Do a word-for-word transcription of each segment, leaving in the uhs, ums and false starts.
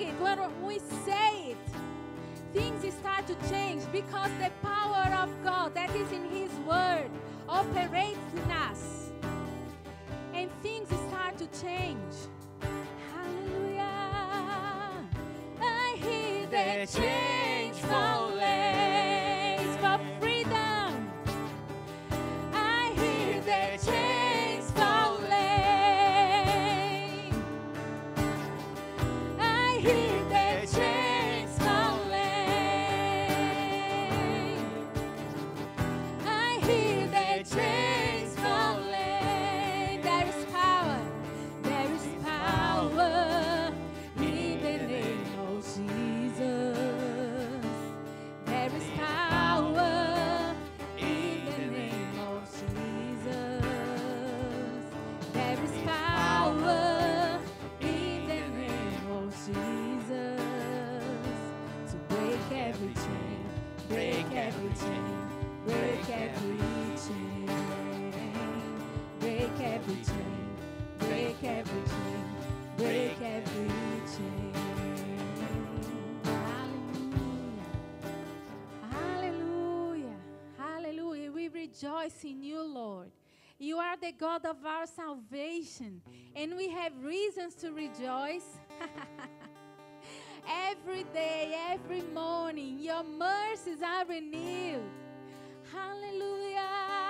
it, when we say it, things start to change because the power of God that is in His Word operates in us. And things start to change. Hallelujah. I hear the chains falling for freedom. I hear the chains falling. I hear the chains falling. I hear the chains falling. There is power. There is power in the name of Jesus. There is power in the name of Jesus. There is power in the name of Jesus to break every chain, break every chain, break every chain, break every chain, break every chain, break every chain. Hallelujah. Hallelujah. Hallelujah. We rejoice in you, Lord. You are the God of our salvation, and we have reasons to rejoice. Every day, every morning, your mercies are renewed. Hallelujah.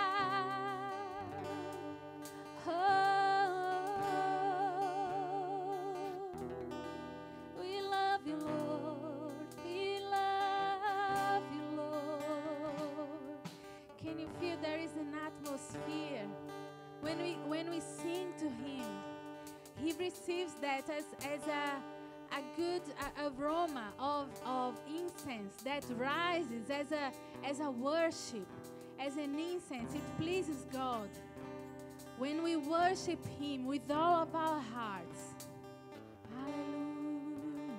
Oh, we love you, Lord. We love you, Lord. Can you feel there is an atmosphere when we when we sing to Him? He receives that as as a a good uh, aroma of, of incense that rises as a as a worship, as an incense. It pleases God when we worship Him with all of our hearts. Hallelujah.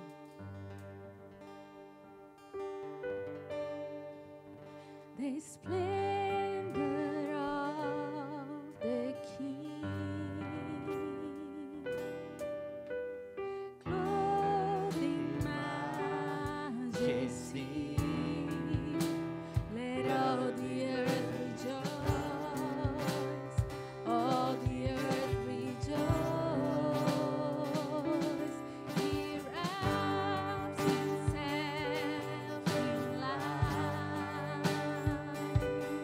The splendor of the King. Let all the earth rejoice, all the earth rejoice. He wraps Himself in light.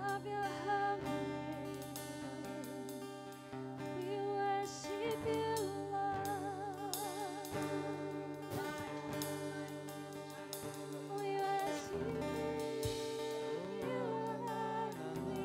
of your holy name. We worship you, Lord. We worship you, Lord.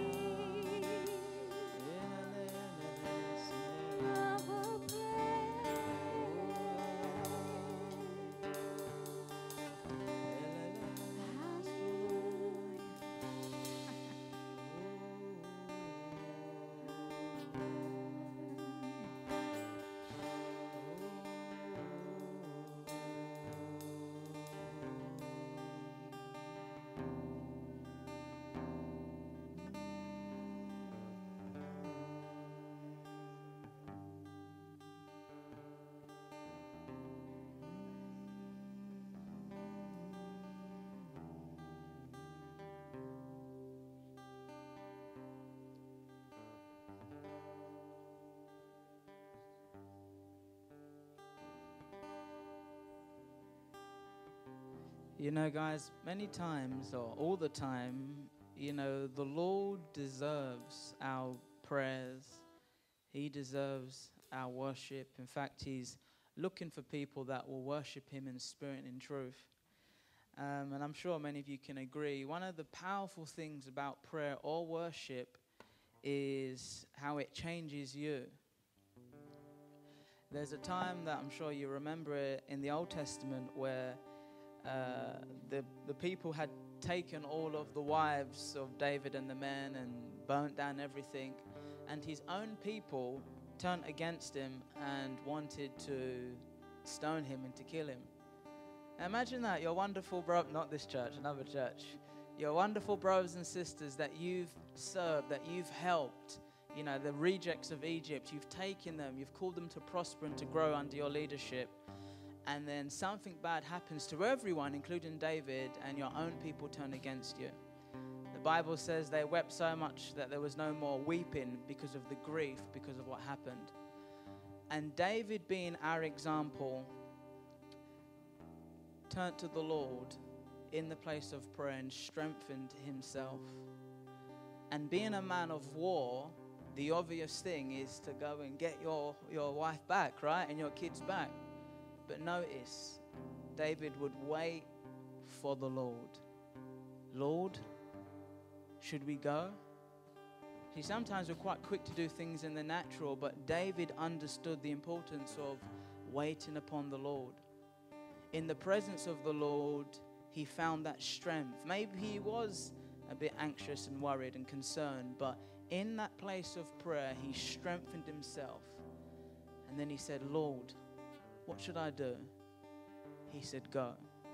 You know, guys, many times or all the time, you know, the Lord deserves our prayers. He deserves our worship. In fact, He's looking for people that will worship Him in spirit and in truth. Um, and I'm sure many of you can agree. One of the powerful things about prayer or worship is how it changes you. There's a time that I'm sure you remember it in the Old Testament where uh, the, the people had taken all of the wives of David and the men and burnt down everything. And his own people turned against him and wanted to stone him and to kill him. Now imagine that, your wonderful bro, not this church, another church, your wonderful brothers and sisters that you've served, that you've helped, you know, the rejects of Egypt, you've taken them, you've called them to prosper and to grow under your leadership. And then something bad happens to everyone, including David, and your own people turn against you. The Bible says they wept so much that there was no more weeping because of the grief, because of what happened. And David, being our example, turned to the Lord in the place of prayer and strengthened himself. And being a man of war, the obvious thing is to go and get your, your wife back, right? And your kids back. But notice, David would wait for the Lord. Lord, should we go? See, sometimes we're quite quick to do things in the natural, but David understood the importance of waiting upon the Lord. In the presence of the Lord, he found that strength. Maybe he was a bit anxious and worried and concerned, but in that place of prayer, he strengthened himself. And then he said, Lord, what should I do? He said, go.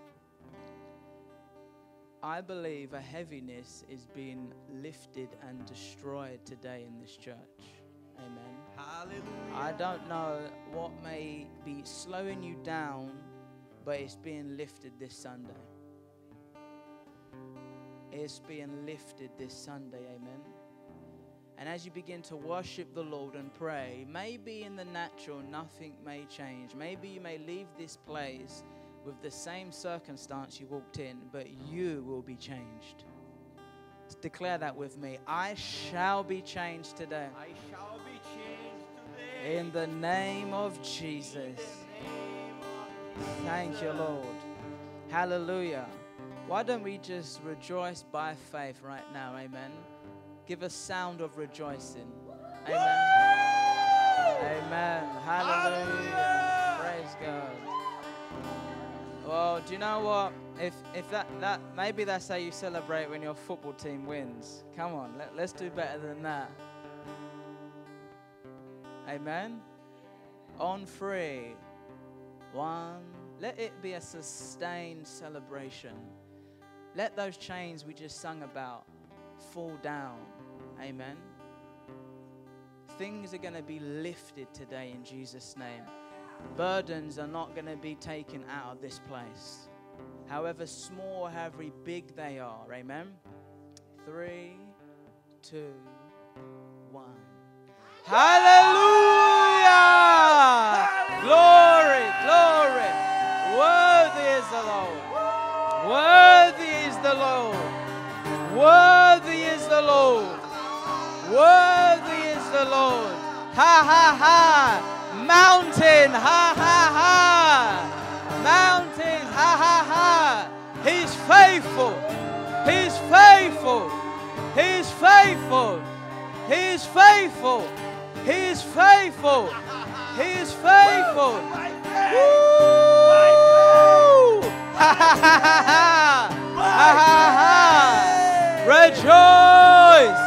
I believe a heaviness is being lifted and destroyed today in this church. Amen. Hallelujah. I don't know what may be slowing you down, but it's being lifted this Sunday. It's being lifted this Sunday, amen. And as you begin to worship the Lord and pray, maybe in the natural nothing may change. Maybe you may leave this place with the same circumstance you walked in, but you will be changed. Let's declare that with me. I shall be changed today. I shall be changed today. In the name of Jesus. In the name of Jesus. Thank you, Lord. Hallelujah. Why don't we just rejoice by faith right now? Amen. Give a sound of rejoicing. Amen. Amen. Hallelujah. Hallelujah. Praise God. Well, do you know what? If if that, that maybe that's how you celebrate when your football team wins. Come on, let, let's do better than that. Amen. On three. One. Let it be a sustained celebration. Let those chains we just sung about fall down. Amen. Things are going to be lifted today in Jesus' name. Burdens are not going to be taken out of this place. However small, however big they are. Amen. Three, two, one. Hallelujah! Glory, glory. Worthy is the Lord. Worthy is the Lord. Worthy is the Lord. Worthy is the Lord. Ha ha ha. Mountain. Ha ha ha. Mountains. Ha ha ha. He's faithful. He's faithful. He's faithful. He's faithful. He's faithful. He's faithful. Woo! Ha ha ha ha. Ha ha ha. Rejoice.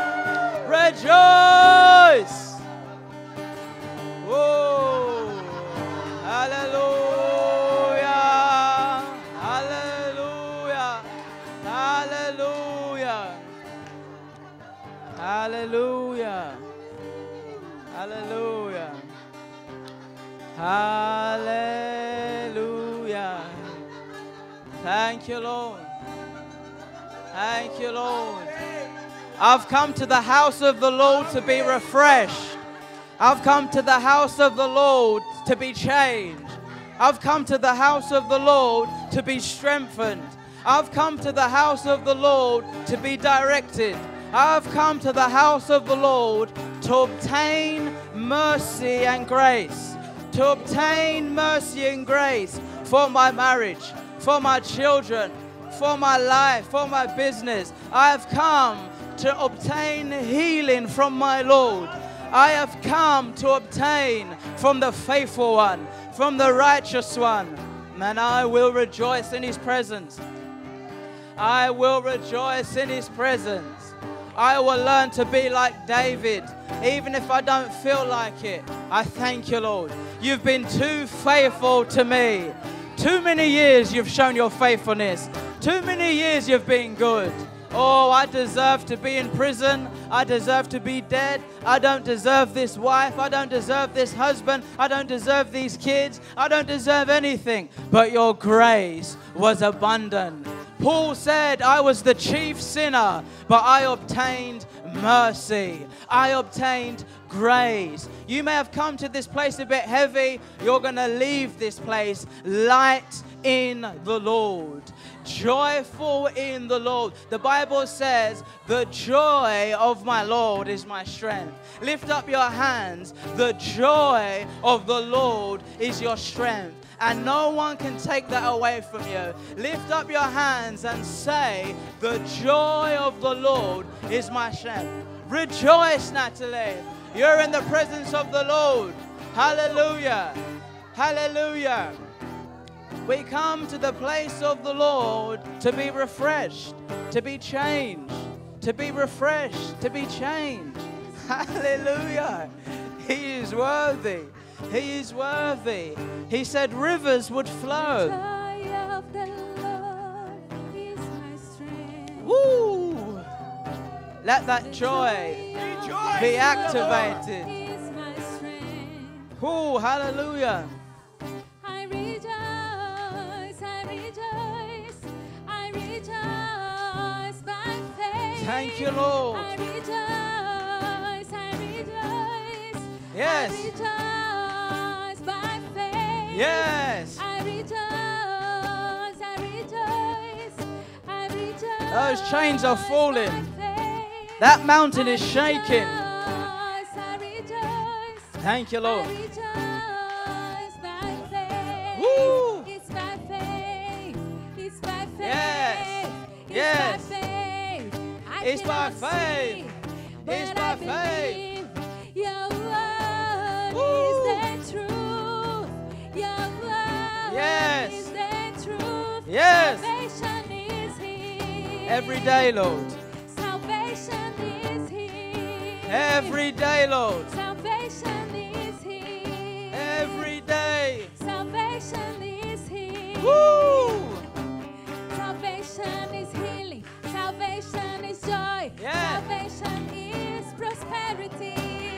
Rejoice. Whoa. Hallelujah. Hallelujah. Hallelujah. Hallelujah. Hallelujah. Hallelujah. Thank you, Lord. Thank you, Lord. I've come to the house of the Lord to be refreshed. I've come to the house of the Lord to be changed. I've come to the house of the Lord to be strengthened. I've come to the house of the Lord to be directed. I've come to the house of the Lord to obtain mercy and grace. To obtain mercy and grace for my marriage, for my children, for my life, for my business. I have come to obtain healing from my Lord. I have come to obtain from the faithful one, from the righteous one. And I will rejoice in his presence. I will rejoice in his presence. I will learn to be like David, even if I don't feel like it. I thank you, Lord. You've been too faithful to me. Too many years you've shown your faithfulness. Too many years you've been good. Oh, I deserve to be in prison. I deserve to be dead. I don't deserve this wife. I don't deserve this husband. I don't deserve these kids. I don't deserve anything. But your grace was abundant. Paul said, I was the chief sinner, but I obtained mercy. I obtained grace. You may have come to this place a bit heavy. You're going to leave this place light in the Lord. Joyful in the Lord. The Bible says, the joy of my Lord is my strength. Lift up your hands. The joy of the Lord is your strength. And no one can take that away from you. Lift up your hands and say, the joy of the Lord is my strength. Rejoice, Natalie. You're in the presence of the Lord. Hallelujah. Hallelujah. We come to the place of the Lord to be refreshed, to be changed, to be refreshed, to be changed. Hallelujah. He is worthy. He is worthy. He said rivers would flow. Joy of the Lord is my strength. Woo! Let that joy be activated. Is my strength. Woo! Hallelujah. I rejoice, I rejoice, I rejoice by faith. Thank you, Lord. I rejoice, I rejoice. Yes. I rejoice by faith. Yes. I rejoice, I rejoice, I rejoice. Those chains are falling. by faith. That mountain is shaking. I rejoice, Thank you, I Lord. rejoice by faith. Woo. It's by faith. It's by faith. Yes. It's Yes. by faith. I It's by cannot faith. see, It's but by I faith. believe your word Woo. is the truth. Your word Yes. is the truth. Yes. Salvation is here. Every day, Lord. Salvation is here. Every day, Lord. Salvation is here. Every day. Salvation is here. Woo! Salvation is healing. Salvation is joy. Yes. Salvation is prosperity.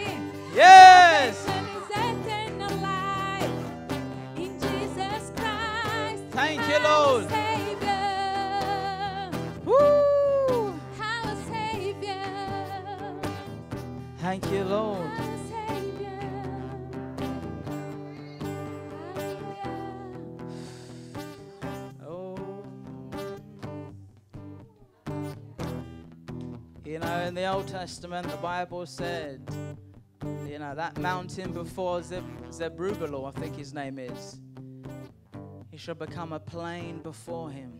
Yes. Salvation is eternal life in Jesus Christ. Thank you, our Lord. Savior. Woo! Our Savior. Thank you, Lord. Our Savior. Hallelujah. Oh. You know, in the Old Testament, the Bible said, you know, that mountain before Zeb- Zerubbabel, I think his name is, he shall become a plain before him.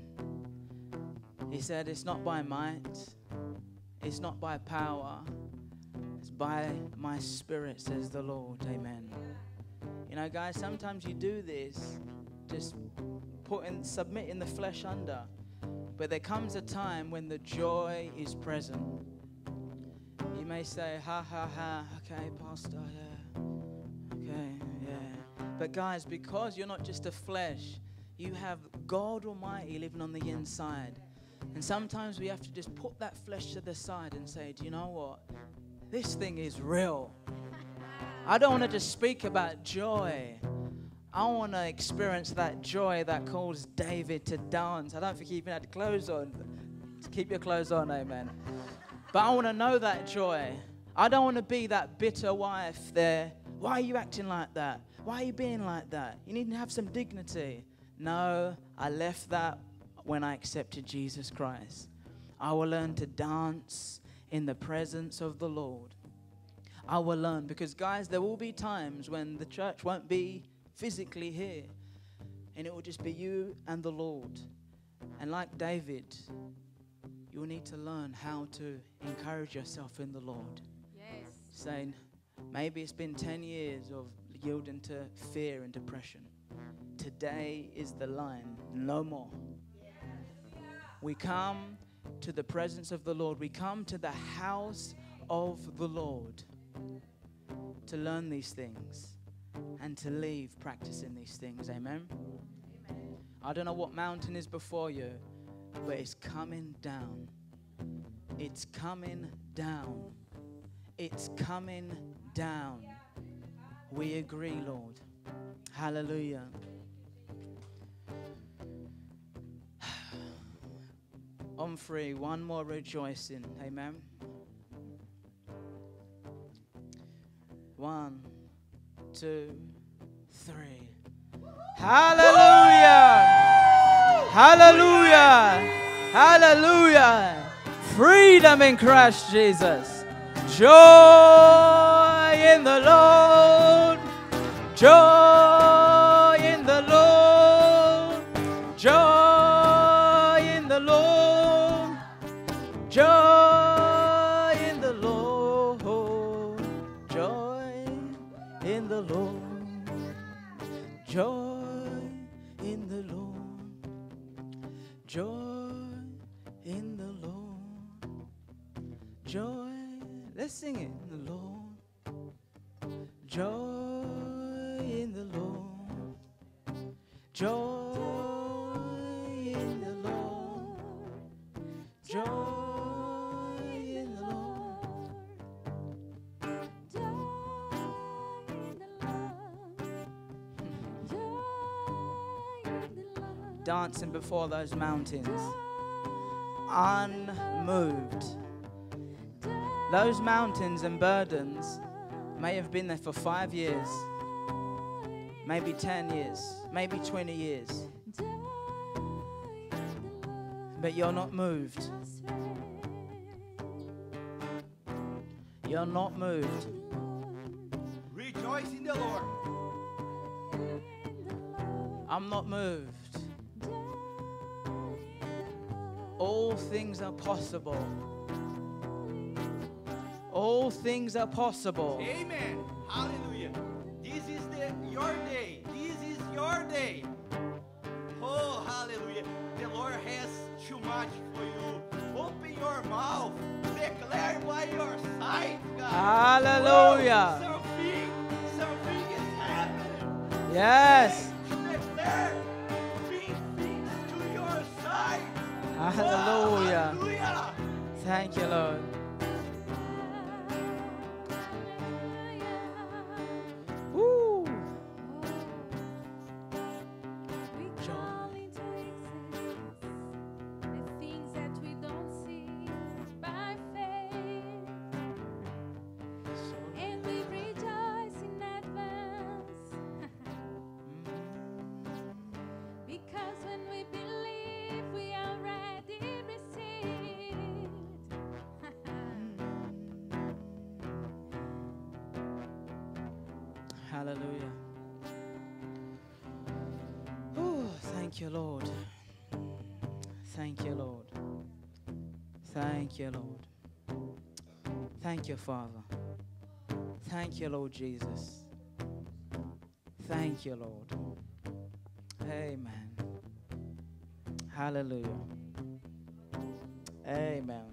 He said, it's not by might, it's not by power, it's by my Spirit, says the Lord. Amen. You know, guys, sometimes you do this, just putting, submitting the flesh under. But there comes a time when the joy is present. You may say, ha, ha, ha, okay, Pastor, yeah, okay, yeah. But guys, because you're not just a flesh, you have God Almighty living on the inside. And sometimes we have to just put that flesh to the side and say, do you know what? This thing is real. I don't want to just speak about joy. I want to experience that joy that caused David to dance. I don't think he even had clothes on. Keep your clothes on, amen. But I want to know that joy. I don't want to be that bitter wife there. Why are you acting like that? Why are you being like that? You need to have some dignity. No, I left that when I accepted Jesus Christ. I will learn to dance in the presence of the Lord. I will learn, because guys, there will be times when the church won't be physically here, and it will just be you and the Lord. And like David, you'll need to learn how to encourage yourself in the Lord. Yes. Saying, maybe it's been ten years of yielding to fear and depression. Today is the line, no more. We come to the presence of the Lord. We come to the house of the Lord to learn these things and to leave practicing these things. Amen? Amen. I don't know what mountain is before you, but it's coming down. It's coming down. It's coming down. We agree, Lord. Hallelujah. On three, one more rejoicing. Amen. One, two, three. Hallelujah! Hallelujah! Hallelujah! Freedom in Christ Jesus. Joy in the Lord. Joy in the Lord. Joy in the Lord. Joy in the Lord. Joy in the Lord. Joy in the Lord. Joy in the Lord. Joy. Let's sing it. In the Lord. Joy in the Lord. Joy in the Lord. Joy in the Lord. Dancing before those mountains, unmoved. Those mountains and burdens may have been there for five years, maybe ten years, maybe twenty years, but you're not moved. You're not moved. Rejoice in the Lord. I'm not moved. All things are possible. All things are possible. Amen. Hallelujah. This is the your day. This is your day. Oh, hallelujah. The Lord has too much for you. Open your mouth. Declare by your sight, God. Hallelujah. Oh, something, something is happening. Yes. Declare. Bring things to your sight. Hallelujah. Oh, hallelujah. Thank you, Lord. Woo. We call into existence the things that we don't see by faith, and we rejoice in advance. Because when we believe, we already received. Hallelujah. Oh, thank you, Lord. Thank you, Lord. Thank you, Lord. Thank you, Father. Thank you, Lord Jesus. Thank you, Lord. Amen. Hallelujah. Amen.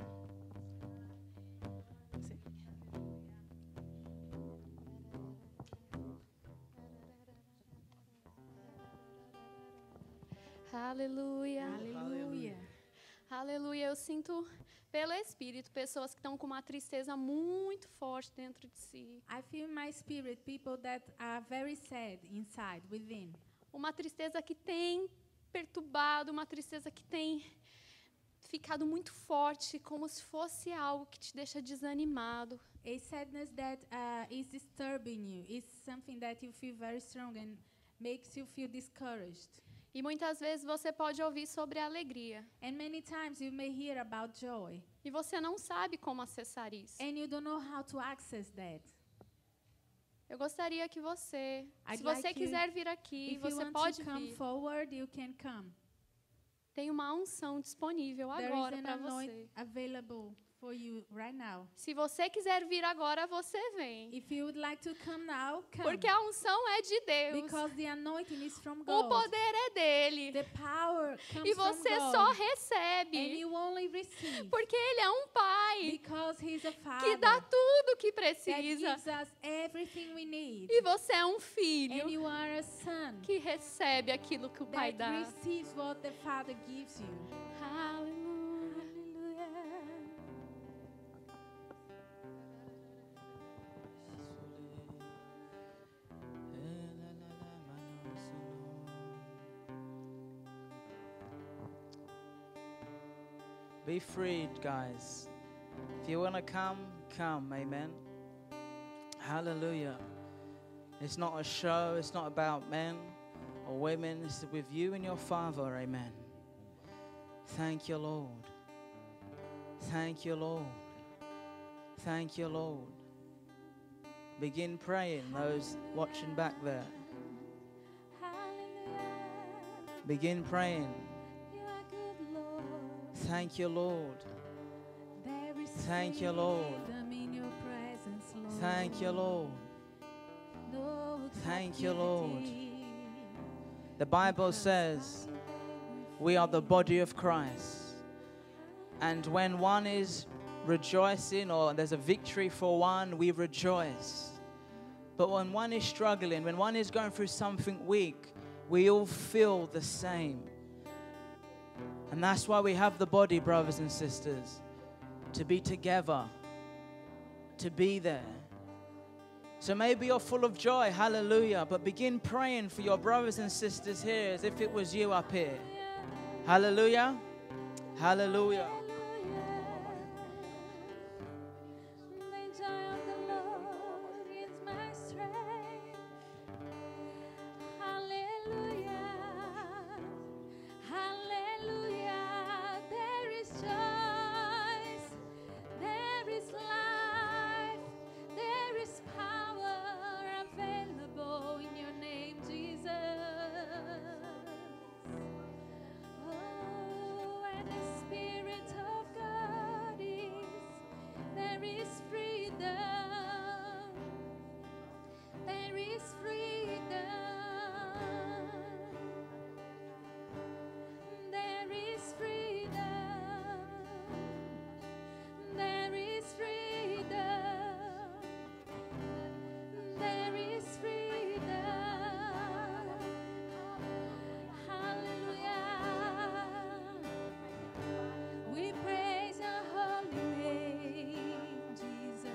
Aleluia. Aleluia. Aleluia. Eu sinto pelo Espírito pessoas que estão com uma tristeza muito forte dentro de si. I feel in my spirit people that are very sad inside, within. Uma tristeza que tem perturbado, uma tristeza que tem ficado muito forte, como se fosse algo que te deixa desanimado. A sadness that uh, is disturbing you is something that you feel very strong and makes you feel discouraged. E muitas vezes você pode ouvir sobre a alegria. And many times you may hear about joy. E você não sabe como acessar isso. And you don't know how to access that. Eu gostaria que você, I'd se você like you- quiser vir aqui, If you você want pode to come vir. forward, you can come. Tem uma unção disponível There agora is an para anoint você. available for you right now. Se você quiser vir agora, você vem. If you would like to come now, come. Porque a unção é de Deus. Because the anointing is from O God. poder é dele. The power comes E from você God. só And recebe. you only receive. Porque ele é um pai Because He's a Father que dá tudo que that precisa. gives us everything we need. E você é um And filho you are a son que recebe aquilo que o pai that dá. receives what the Father gives you. Aleluia. Be freed, guys. If you want to come, come. Amen. Hallelujah. It's not a show. It's not about men or women. It's with you and your Father. Amen. Thank you, Lord. Thank you, Lord. Thank you, Lord. Begin praying, those watching back there. Hallelujah. Begin praying. You are good, Lord. Thank you, Lord. There is Thank you, Lord. freedom in your presence, Lord. Thank you, Lord. No Thank you, Lord. captivity, The Bible because says I am we are the free. body of Christ. And when one is rejoicing or there's a victory for one, we rejoice. But when one is struggling, when one is going through something weak, we all feel the same. And that's why we have the body, brothers and sisters, to be together, to be there. So maybe you're full of joy, hallelujah, but begin praying for your brothers and sisters here as if it was you up here. Hallelujah, hallelujah. The joy of the Lord is my strength. Hallelujah. Hallelujah. There is choice. There is life. There is power available in your name, Jesus. Oh, and the Spirit of God is, there is freedom. There is freedom. There is freedom. There is freedom. There is freedom. Hallelujah. We praise your holy name, Jesus.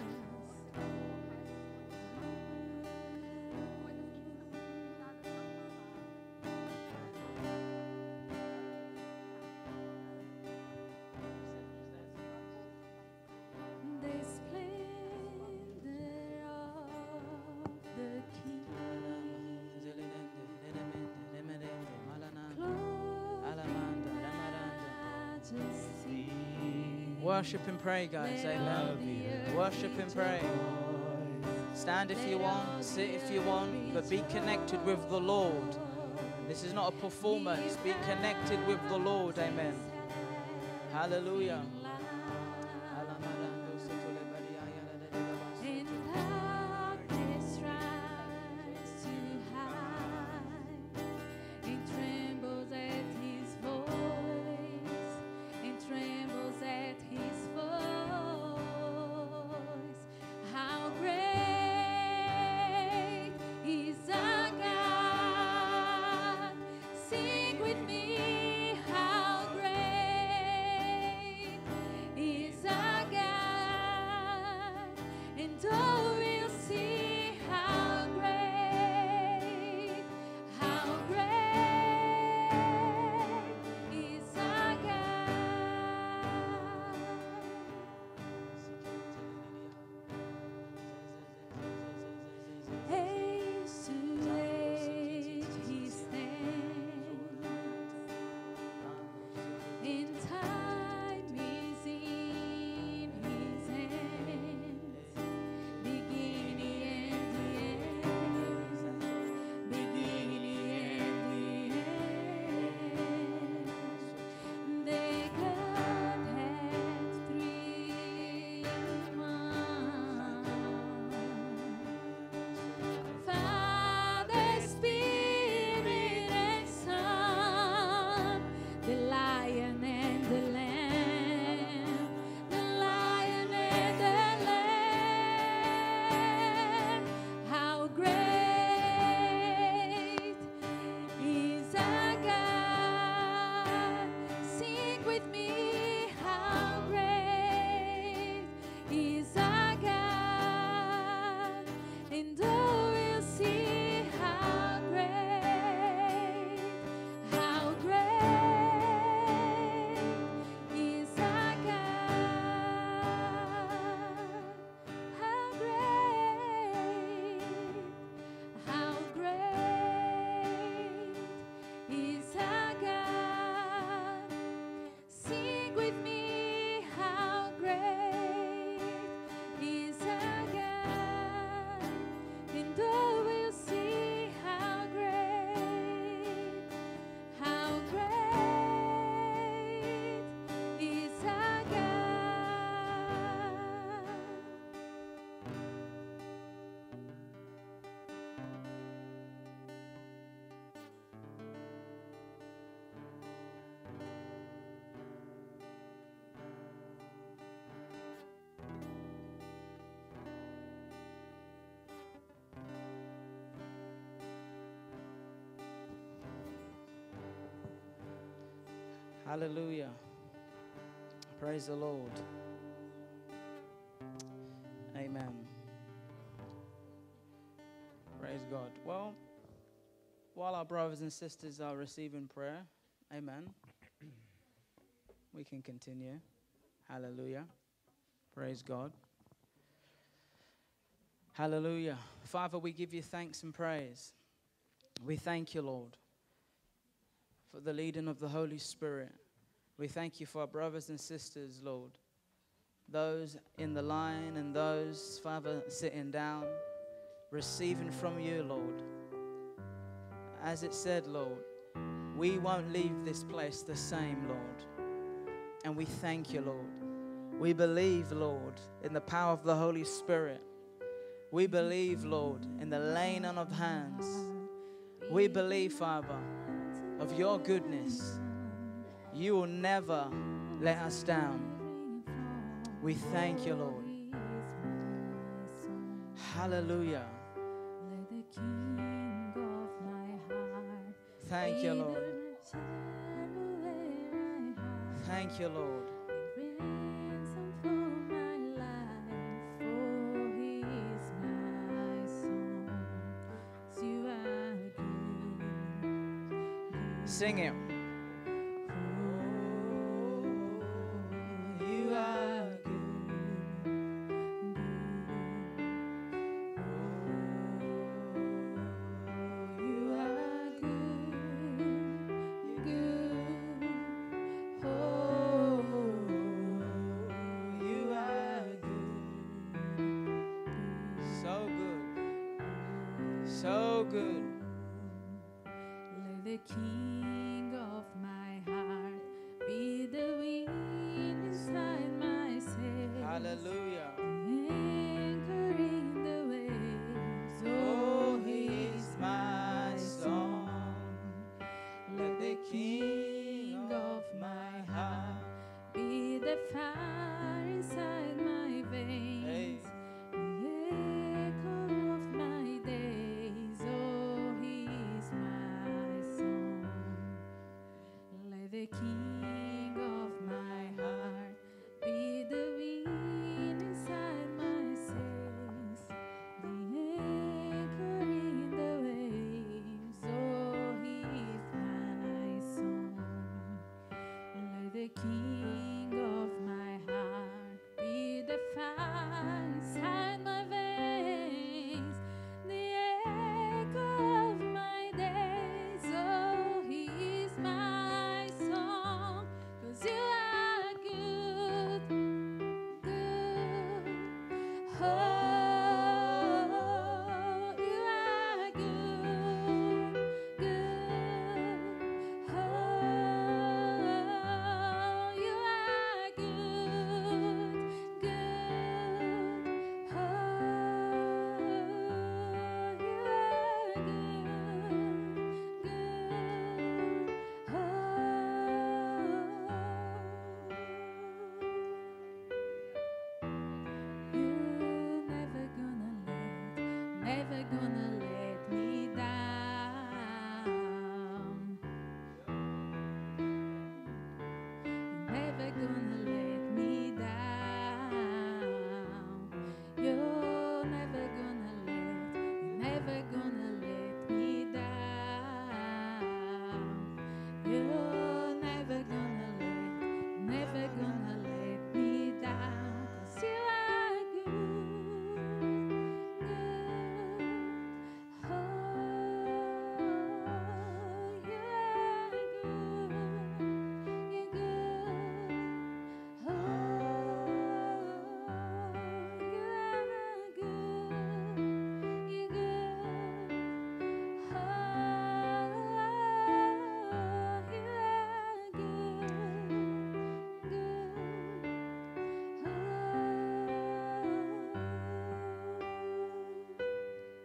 The splendor of the King. Majesty. Worship and pray, guys. Amen. Worship and pray. Stand if you want, sit if you want, but be connected with the Lord. This is not a performance. Be connected with the Lord. Amen. Hallelujah. Hallelujah. Praise the Lord. Amen. Praise God. Well, while our brothers and sisters are receiving prayer, amen, we can continue. Hallelujah. Praise God. Hallelujah. Father, we give you thanks and praise. We thank you, Lord, for the leading of the Holy Spirit. We thank you for our brothers and sisters, Lord, those in the line and those, Father, sitting down, receiving from you, Lord. As it said, Lord, we won't leave this place the same, Lord. And we thank you, Lord. We believe, Lord, in the power of the Holy Spirit. We believe, Lord, in the laying on of hands. We believe, Father, of your goodness. You will never let us down. We thank you, Lord. Hallelujah. Thank you, Lord. Thank you, Lord. Sing it. You are good. You are good. Good. Oh, you are good. So good. so good. Let the King of my heart be the wind inside my sails. Hallelujah. Anchor in the waves. Oh, he is my song. Let the King of my heart be the fire inside my veins. Hey. The echo of my days. Oh, he is my song. Let the King of my heart be the wind inside my sails. The anchor in the waves. Oh, he is my song. Let the King of my heart be the fire inside my veins, the echo of my days. Oh, he is my song, 'cause you are good, good. Oh, you are good, good. Oh, you are good, good. Oh, you are good, good. Oh, you're never gonna let, never gonna let me down. You're never gonna let me down. You're never gonna let, you're never gonna let me down. You're never gonna let, never gonna let me down. 'Cause you are good, good. Oh, you are good, you're good. Oh, you are good, you're good. Oh, you are good, good.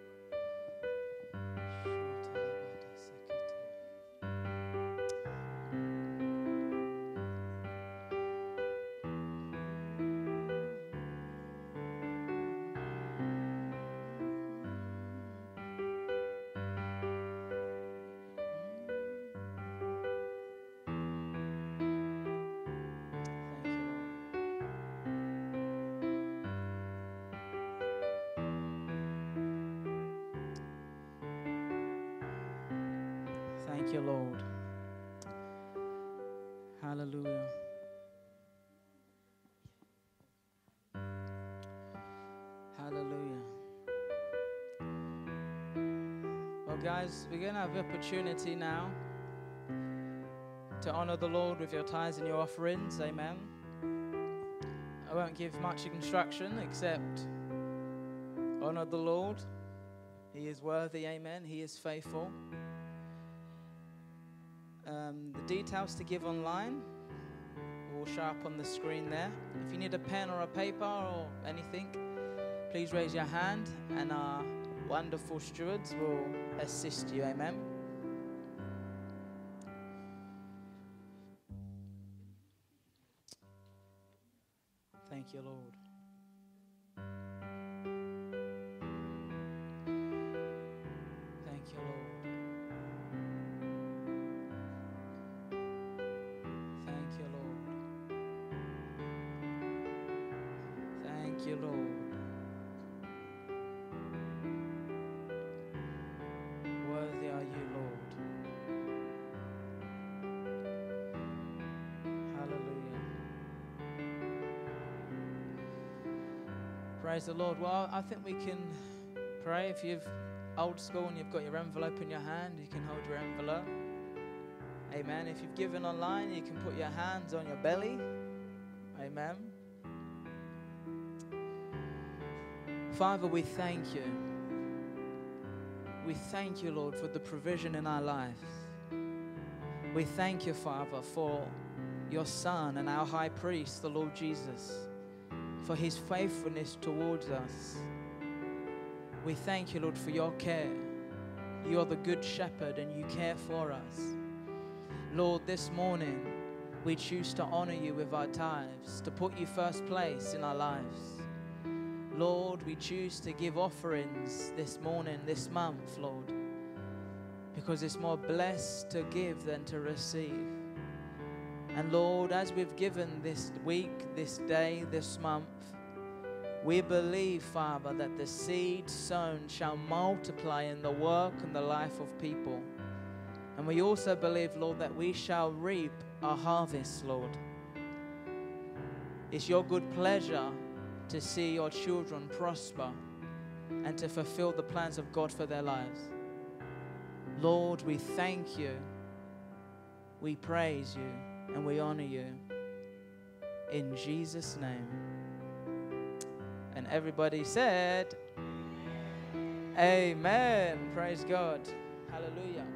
Thank you, Lord. Hallelujah. Hallelujah. Well, guys, we're going to have the opportunity now to honor the Lord with your tithes and your offerings. Amen. I won't give much instruction except honor the Lord. He is worthy. Amen. He is faithful. Um, the details to give online will show up on the screen there. If you need a pen or a paper or anything, please raise your hand and our wonderful stewards will assist you. Amen. Thank you, Lord. Thank you, Lord. Thank you, Lord. Thank you, Lord. Worthy are you, Lord. Hallelujah. Praise the Lord. Well, I think we can pray. If you've old school and you've got your envelope in your hand, you can hold your envelope. Amen. If you've given online, you can put your hands on your belly. Amen. Father, we thank you. we thank you, Lord, for the provision in our lives. We thank you, Father, for your Son and our high priest, the Lord Jesus, for his faithfulness towards us. We thank you, Lord, for your care. You are the good shepherd and you care for us. Lord, this morning we choose to honor you with our tithes, to put you first place in our lives. Lord, we choose to give offerings this morning, this month, Lord, because it's more blessed to give than to receive. And Lord, as we've given this week, this day, this month, we believe, Father, that the seed sown shall multiply in the work and the life of people. And we also believe, Lord, that we shall reap a harvest, Lord. It's your good pleasure to see your children prosper and to fulfill the plans of God for their lives. Lord, we thank you, we praise you, and we honor you. In Jesus' name. And everybody said, Amen. Amen. Praise God. Hallelujah.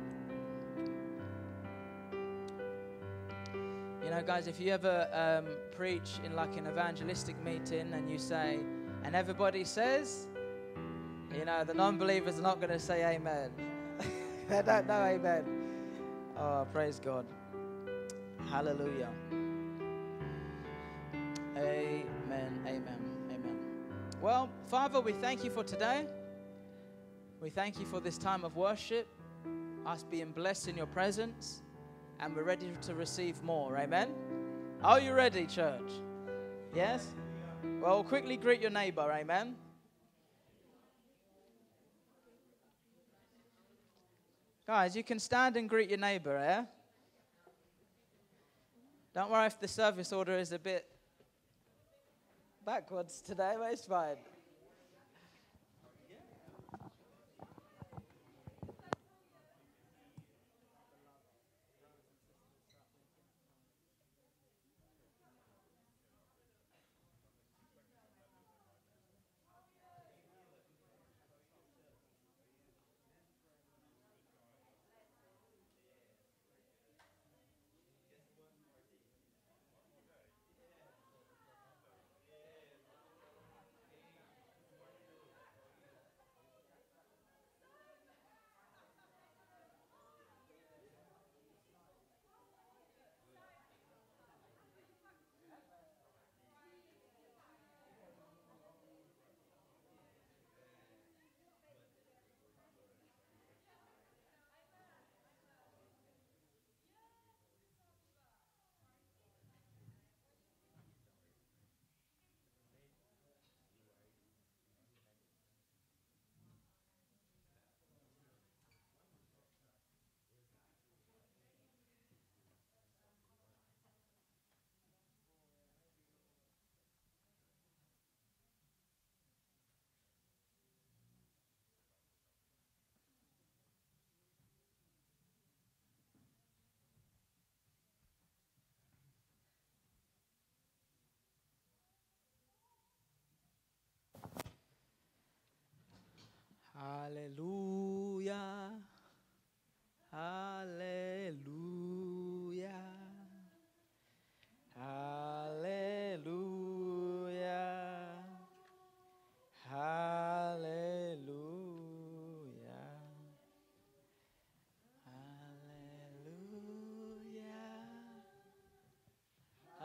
You know, guys, if you ever um, preach in like an evangelistic meeting and you say, and everybody says, you know, the non-believers are not going to say amen. They don't know amen. Oh, praise God. Hallelujah. Amen, amen, amen. Well, Father, we thank you for today. We thank you for this time of worship, us being blessed in your presence, and we're ready to receive more. Amen? Are you ready, church? Yes? Well, quickly greet your neighbor. Amen? Guys, you can stand and greet your neighbor, eh? Don't worry if the service order is a bit backwards today, but it's fine. Hallelujah. Hallelujah. Hallelujah. Hallelujah. Hallelujah.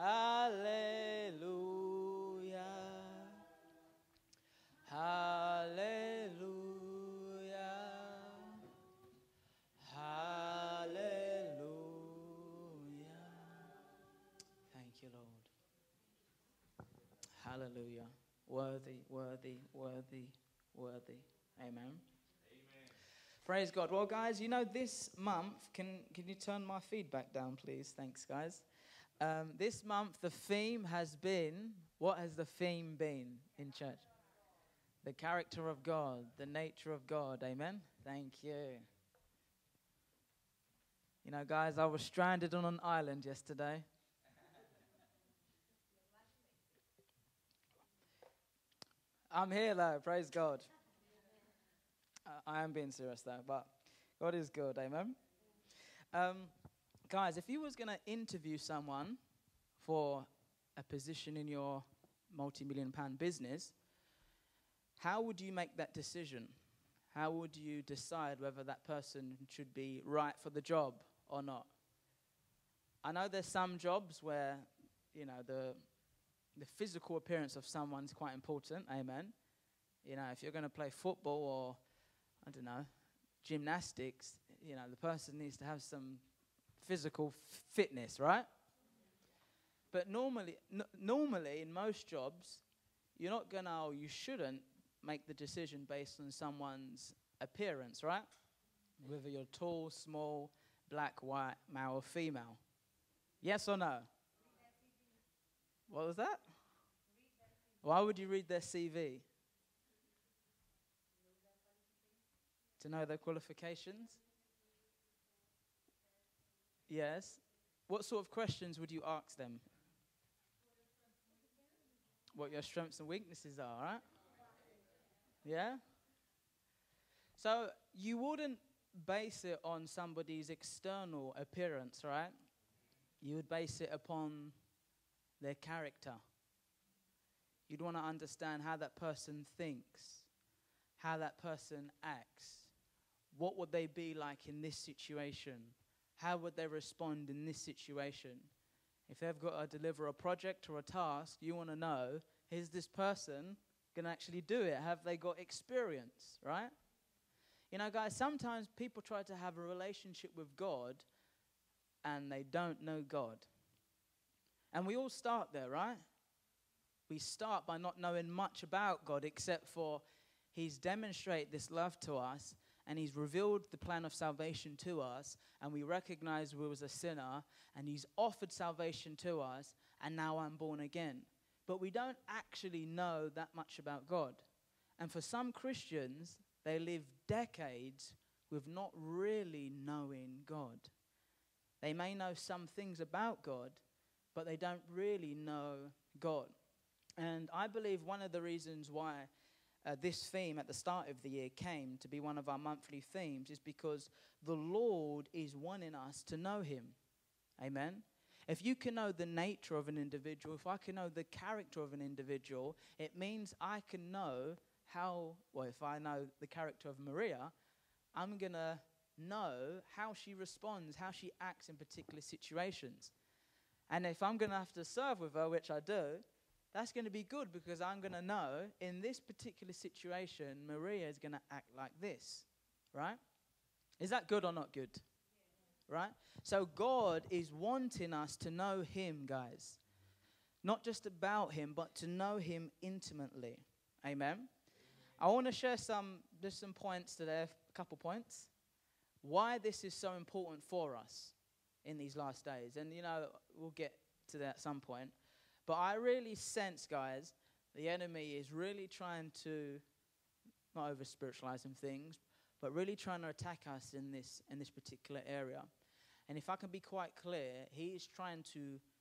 Hallelujah. Hallelujah. Hallelujah. Thank you, Lord. Hallelujah. Worthy, worthy, worthy, worthy. Amen. Amen. Praise God. Well, guys, you know, this month, can, can you turn my feedback down, please? Thanks, guys. Um, this month, the theme has been, what has the theme been in church? The character of God, the nature of God. Amen. Thank you. You know, guys, I was stranded on an island yesterday. I'm here, though. Praise God. Uh, I am being serious though, but God is good, amen. Um, guys, if you was going to interview someone for a position in your multi-million pound business, how would you make that decision? How would you decide whether that person should be right for the job or not? I know there's some jobs where, you know, the the physical appearance of someone's quite important, amen. You know, if you're going to play football or, I don't know, gymnastics, you know, the person needs to have some physical f- fitness, right? But normally, n- normally in most jobs, you're not going to, or you shouldn't, make the decision based on someone's appearance, right? Whether you're tall, small, black, white, male or female. Yes or no? What was that? Why would you read their C V? To know their qualifications? Yes. What sort of questions would you ask them? What your strengths and weaknesses are, right? Yeah? So you wouldn't base it on somebody's external appearance, right? You would base it upon their character. You'd want to understand how that person thinks, how that person acts. What would they be like in this situation? How would they respond in this situation? If they've got to deliver a project or a task, you want to know, is this person going to actually do it? Have they got experience, right? You know, guys, sometimes people try to have a relationship with God and they don't know God. And we all start there, right? We start by not knowing much about God except for he's demonstrated this love to us and he's revealed the plan of salvation to us, and we recognize we was a sinner, and he's offered salvation to us, and now I'm born again. But we don't actually know that much about God. And for some Christians, they live decades with not really knowing God. They may know some things about God, but they don't really know God. And I believe one of the reasons why Uh, this theme at the start of the year came to be one of our monthly themes is because the Lord is wanting us to know him. Amen. If you can know the nature of an individual, if I can know the character of an individual, it means I can know how, well, if I know the character of Maria, I'm going to know how she responds, how she acts in particular situations. And if I'm going to have to serve with her, which I do, that's going to be good because I'm going to know in this particular situation, Maria is going to act like this, right? Is that good or not good? Yeah. Right? So God is wanting us to know him, guys. Not just about him, but to know him intimately. Amen? Amen. I want to share some, just some points today, a couple points. Why this is so important for us in these last days. And, you know, we'll get to that at some point. But I really sense, guys, the enemy is really trying to, not over-spiritualizing things, but really trying to attack us in this in this particular area. And if I can be quite clear, he is trying to,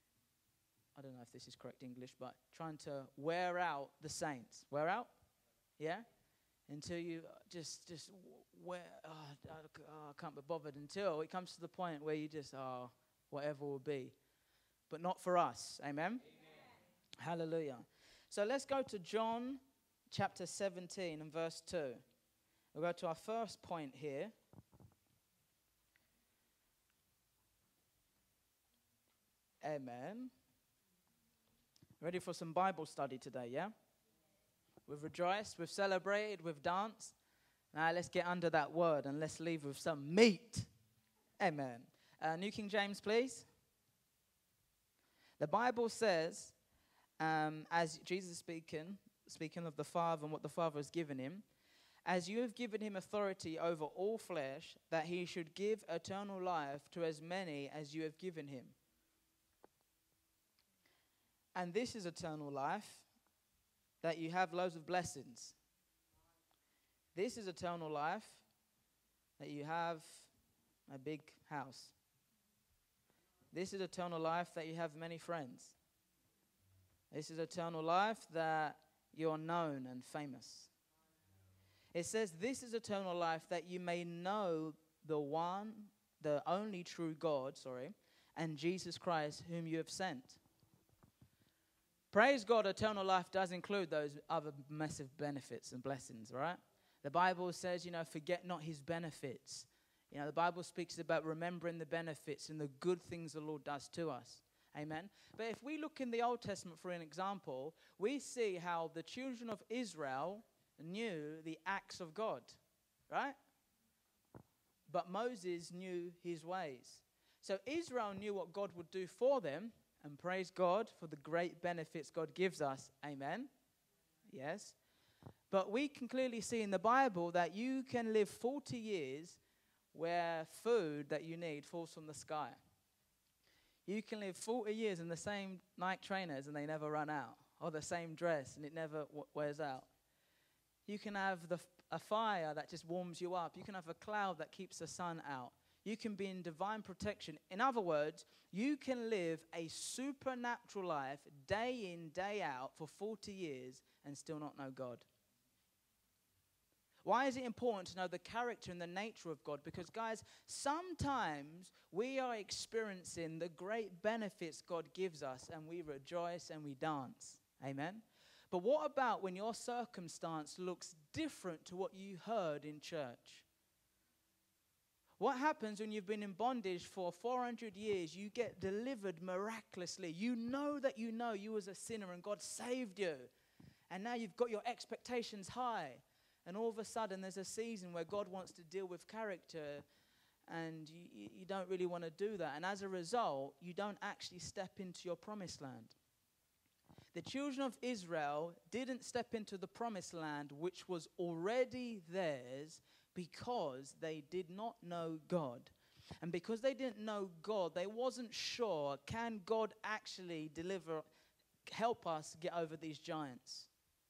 I don't know if this is correct English, but trying to wear out the saints. Wear out? Yeah? Until you just, just wear, oh, oh, I can't be bothered, until it comes to the point where you just, oh, whatever will be. But not for us. Amen? Amen. Hallelujah. So let's go to John chapter seventeen and verse two. We'll go to our first point here. Amen. Ready for some Bible study today, yeah? We've rejoiced, we've celebrated, we've danced. Now let's get under that word and let's leave with some meat. Amen. Uh, New King James, please. The Bible says, um, as Jesus is speaking, speaking of the Father and what the Father has given him, as you have given him authority over all flesh, that he should give eternal life to as many as you have given him. And this is eternal life, that you have loads of blessings. This is eternal life, that you have a big house. This is eternal life, that you have many friends. This is eternal life, that you're known and famous. It says, this is eternal life, that you may know the one, the only true God, sorry, and Jesus Christ, whom you have sent. Praise God, eternal life does include those other massive benefits and blessings, right? The Bible says, you know, forget not his benefits. You know, the Bible speaks about remembering the benefits and the good things the Lord does to us. Amen. But if we look in the Old Testament for an example, we see how the children of Israel knew the acts of God, right? But Moses knew his ways. So Israel knew what God would do for them, and praise God for the great benefits God gives us. Amen. Yes. But we can clearly see in the Bible that you can live forty years where food that you need falls from the sky. You can live forty years in the same Nike trainers and they never run out, or the same dress and it never w- wears out. You can have the, a fire that just warms you up. You can have a cloud that keeps the sun out. You can be in divine protection. In other words, you can live a supernatural life day in, day out for forty years and still not know God. Why is it important to know the character and the nature of God? Because, guys, sometimes we are experiencing the great benefits God gives us and we rejoice and we dance. Amen? But what about when your circumstance looks different to what you heard in church? What happens when you've been in bondage for four hundred years? You get delivered miraculously. You know that you know you was a sinner and God saved you. And now you've got your expectations high. And all of a sudden there's a season where God wants to deal with character and you, you don't really want to do that. And as a result, you don't actually step into your promised land. The children of Israel didn't step into the promised land, which was already theirs, because they did not know God. And because they didn't know God, they wasn't sure, can God actually deliver, help us get over these giants?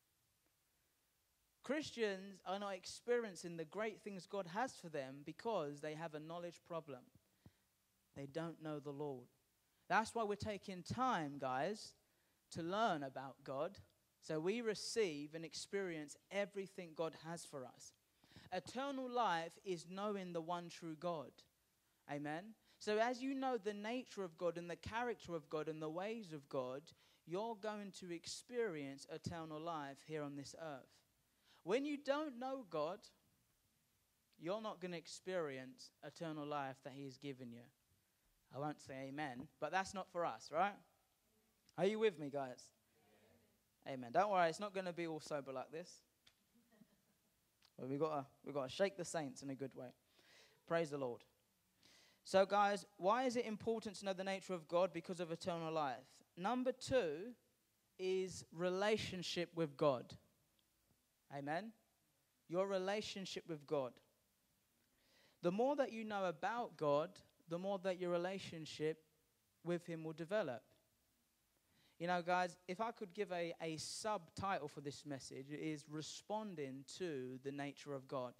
Christians are not experiencing the great things God has for them because they have a knowledge problem. They don't know the Lord. That's why we're taking time, guys, to learn about God, so we receive and experience everything God has for us. Eternal life is knowing the one true God. Amen? So as you know the nature of God and the character of God and the ways of God, you're going to experience eternal life here on this earth. When you don't know God, you're not going to experience eternal life that he's given you. I won't say amen, but that's not for us, right? Are you with me, guys? Amen. Amen. Don't worry, it's not going to be all sober like this. But we've got to we've got to shake the saints in a good way. Praise the Lord. So, guys, why is it important to know the nature of God? Because of eternal life. Number two is relationship with God. Amen? Your relationship with God. The more that you know about God, the more that your relationship with him will develop. You know, guys, if I could give a, a subtitle for this message, it is responding to the nature of God.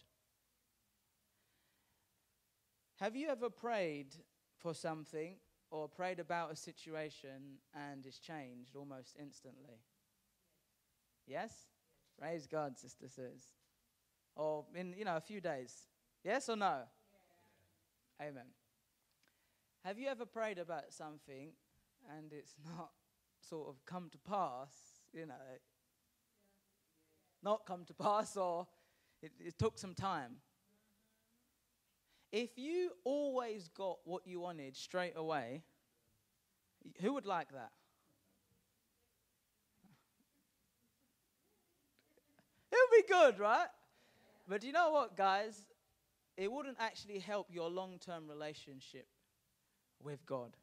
Have you ever prayed for something or prayed about a situation and it's changed almost instantly? Yes? Praise God, Sister Suze. Or in, you know, a few days. Yes or no? Yeah. Amen. Have you ever prayed about something and it's not sort of come to pass, you know, yeah. not come to pass, or it, it took some time? If you always got what you wanted straight away, who would like that? It would be good, right? But you know what, guys? It wouldn't actually help your long-term relationship with God.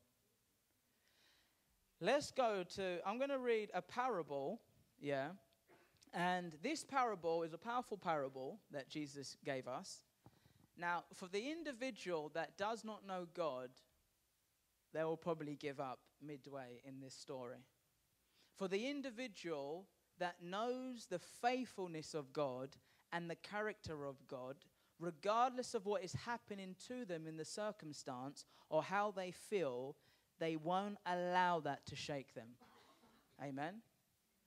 Let's go to, I'm going to read a parable, yeah. And this parable is a powerful parable that Jesus gave us. Now, for the individual that does not know God, they will probably give up midway in this story. For the individual that knows the faithfulness of God and the character of God, regardless of what is happening to them in the circumstance or how they feel, they won't allow that to shake them. Amen?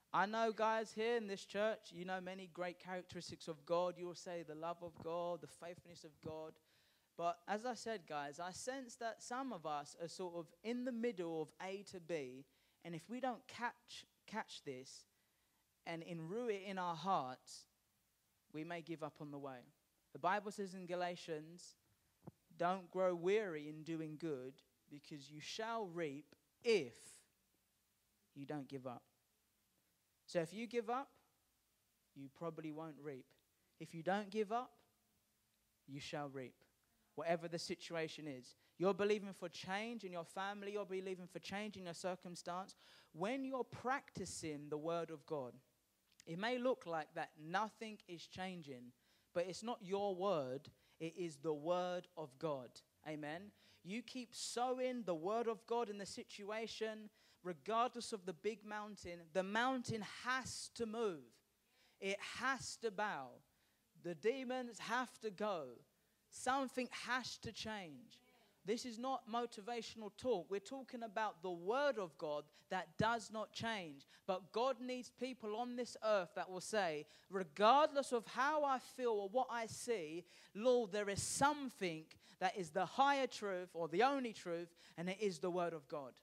I know, guys, here in this church, you know many great characteristics of God. You will say the love of God, the faithfulness of God. But as I said, guys, I sense that some of us are sort of in the middle of A to B. And if we don't catch catch this and enroot it in our hearts, we may give up on the way. The Bible says in Galatians, don't grow weary in doing good, because you shall reap if you don't give up. So if you give up, you probably won't reap. If you don't give up, you shall reap. Whatever the situation is. You're believing for change in your family. You're believing for change in your circumstance. When you're practicing the word of God, it may look like that nothing is changing, but it's not your word. It is the word of God. Amen. You keep sowing the word of God in the situation, regardless of the big mountain. The mountain has to move. It has to bow. The demons have to go. Something has to change. This is not motivational talk. We're talking about the word of God that does not change. But God needs people on this earth that will say, regardless of how I feel or what I see, Lord, there is something that is the higher truth or the only truth, and it is the word of God.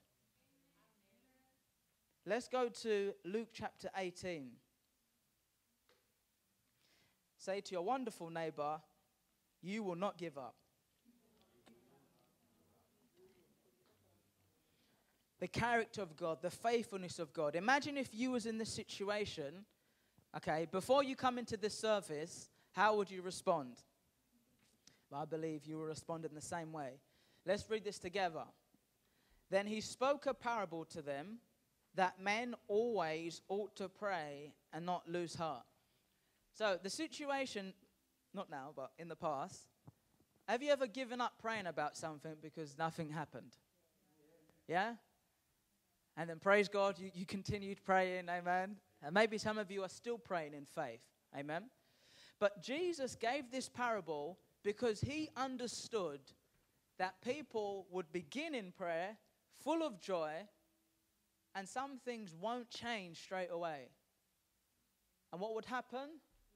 Let's go to Luke chapter eighteen. Say to your wonderful neighbor, you will not give up. The character of God, the faithfulness of God. Imagine if you was in this situation, okay, before you come into this service, how would you respond? Well, I believe you will respond in the same way. Let's read this together. Then he spoke a parable to them that men always ought to pray and not lose heart. So the situation, not now, but in the past, have you ever given up praying about something because nothing happened? Yeah? And then praise God, you, you continued praying, amen? And maybe some of you are still praying in faith, amen? But Jesus gave this parable because he understood that people would begin in prayer full of joy, and some things won't change straight away. And what would happen?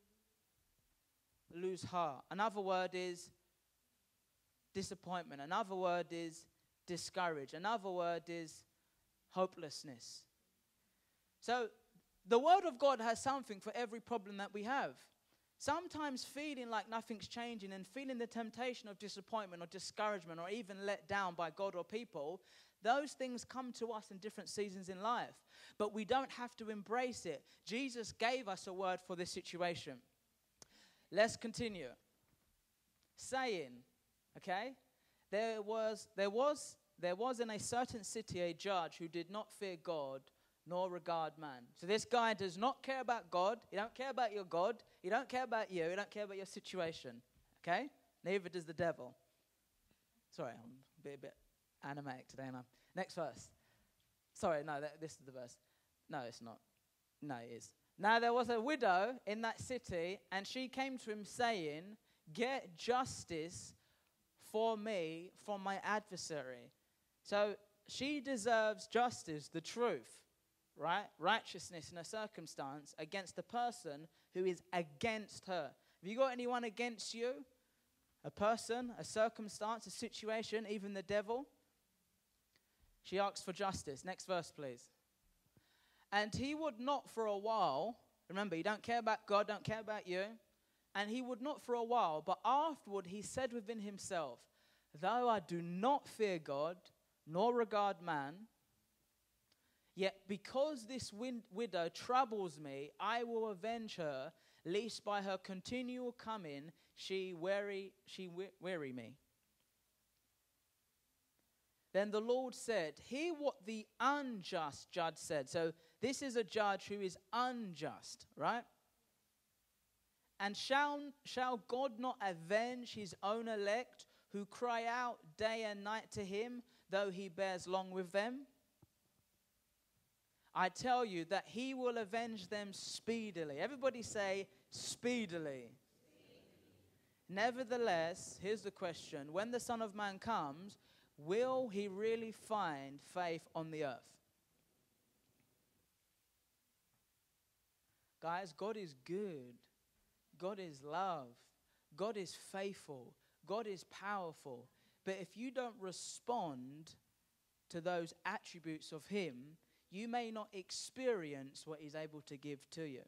Lose heart. Another word is disappointment. Another word is discourage. Another word is hopelessness. So the word of God has something for every problem that we have. Sometimes feeling like nothing's changing and feeling the temptation of disappointment or discouragement or even let down by God or people, those things come to us in different seasons in life. But we don't have to embrace it. Jesus gave us a word for this situation. Let's continue. Saying, okay, there was, there was, there was in a certain city a judge who did not fear God nor regard man. So this guy does not care about God. He don't care about your God. He don't care about you. He don't care about your situation. Okay? Neither does the devil. Sorry, I'm a bit, a bit animatic today, am I? Next verse. Sorry, no, that, this is the verse. No, it's not. No, it is. Now there was a widow in that city, and she came to him saying, get justice for me from my adversary. So she deserves justice, the truth, right? Righteousness in a circumstance against the person who is against her. Have you got anyone against you? A person, a circumstance, a situation, even the devil? She asks for justice. Next verse, please. And he would not for a while, remember, you don't care about God, don't care about you. And he would not for a while, but afterward he said within himself, though I do not fear God, nor regard man, yet because this win- widow troubles me, I will avenge her, lest by her continual coming she weary, she we- weary me. Then the Lord said, hear what the unjust judge said. So this is a judge who is unjust, right? And shall, shall God not avenge his own elect who cry out day and night to him, though he bears long with them? I tell you that he will avenge them speedily. Everybody say, speedily. Nevertheless, here's the question. When the Son of Man comes, will he really find faith on the earth? Guys, God is good. God is love. God is faithful. God is powerful. But if you don't respond to those attributes of him, you may not experience what he's able to give to you.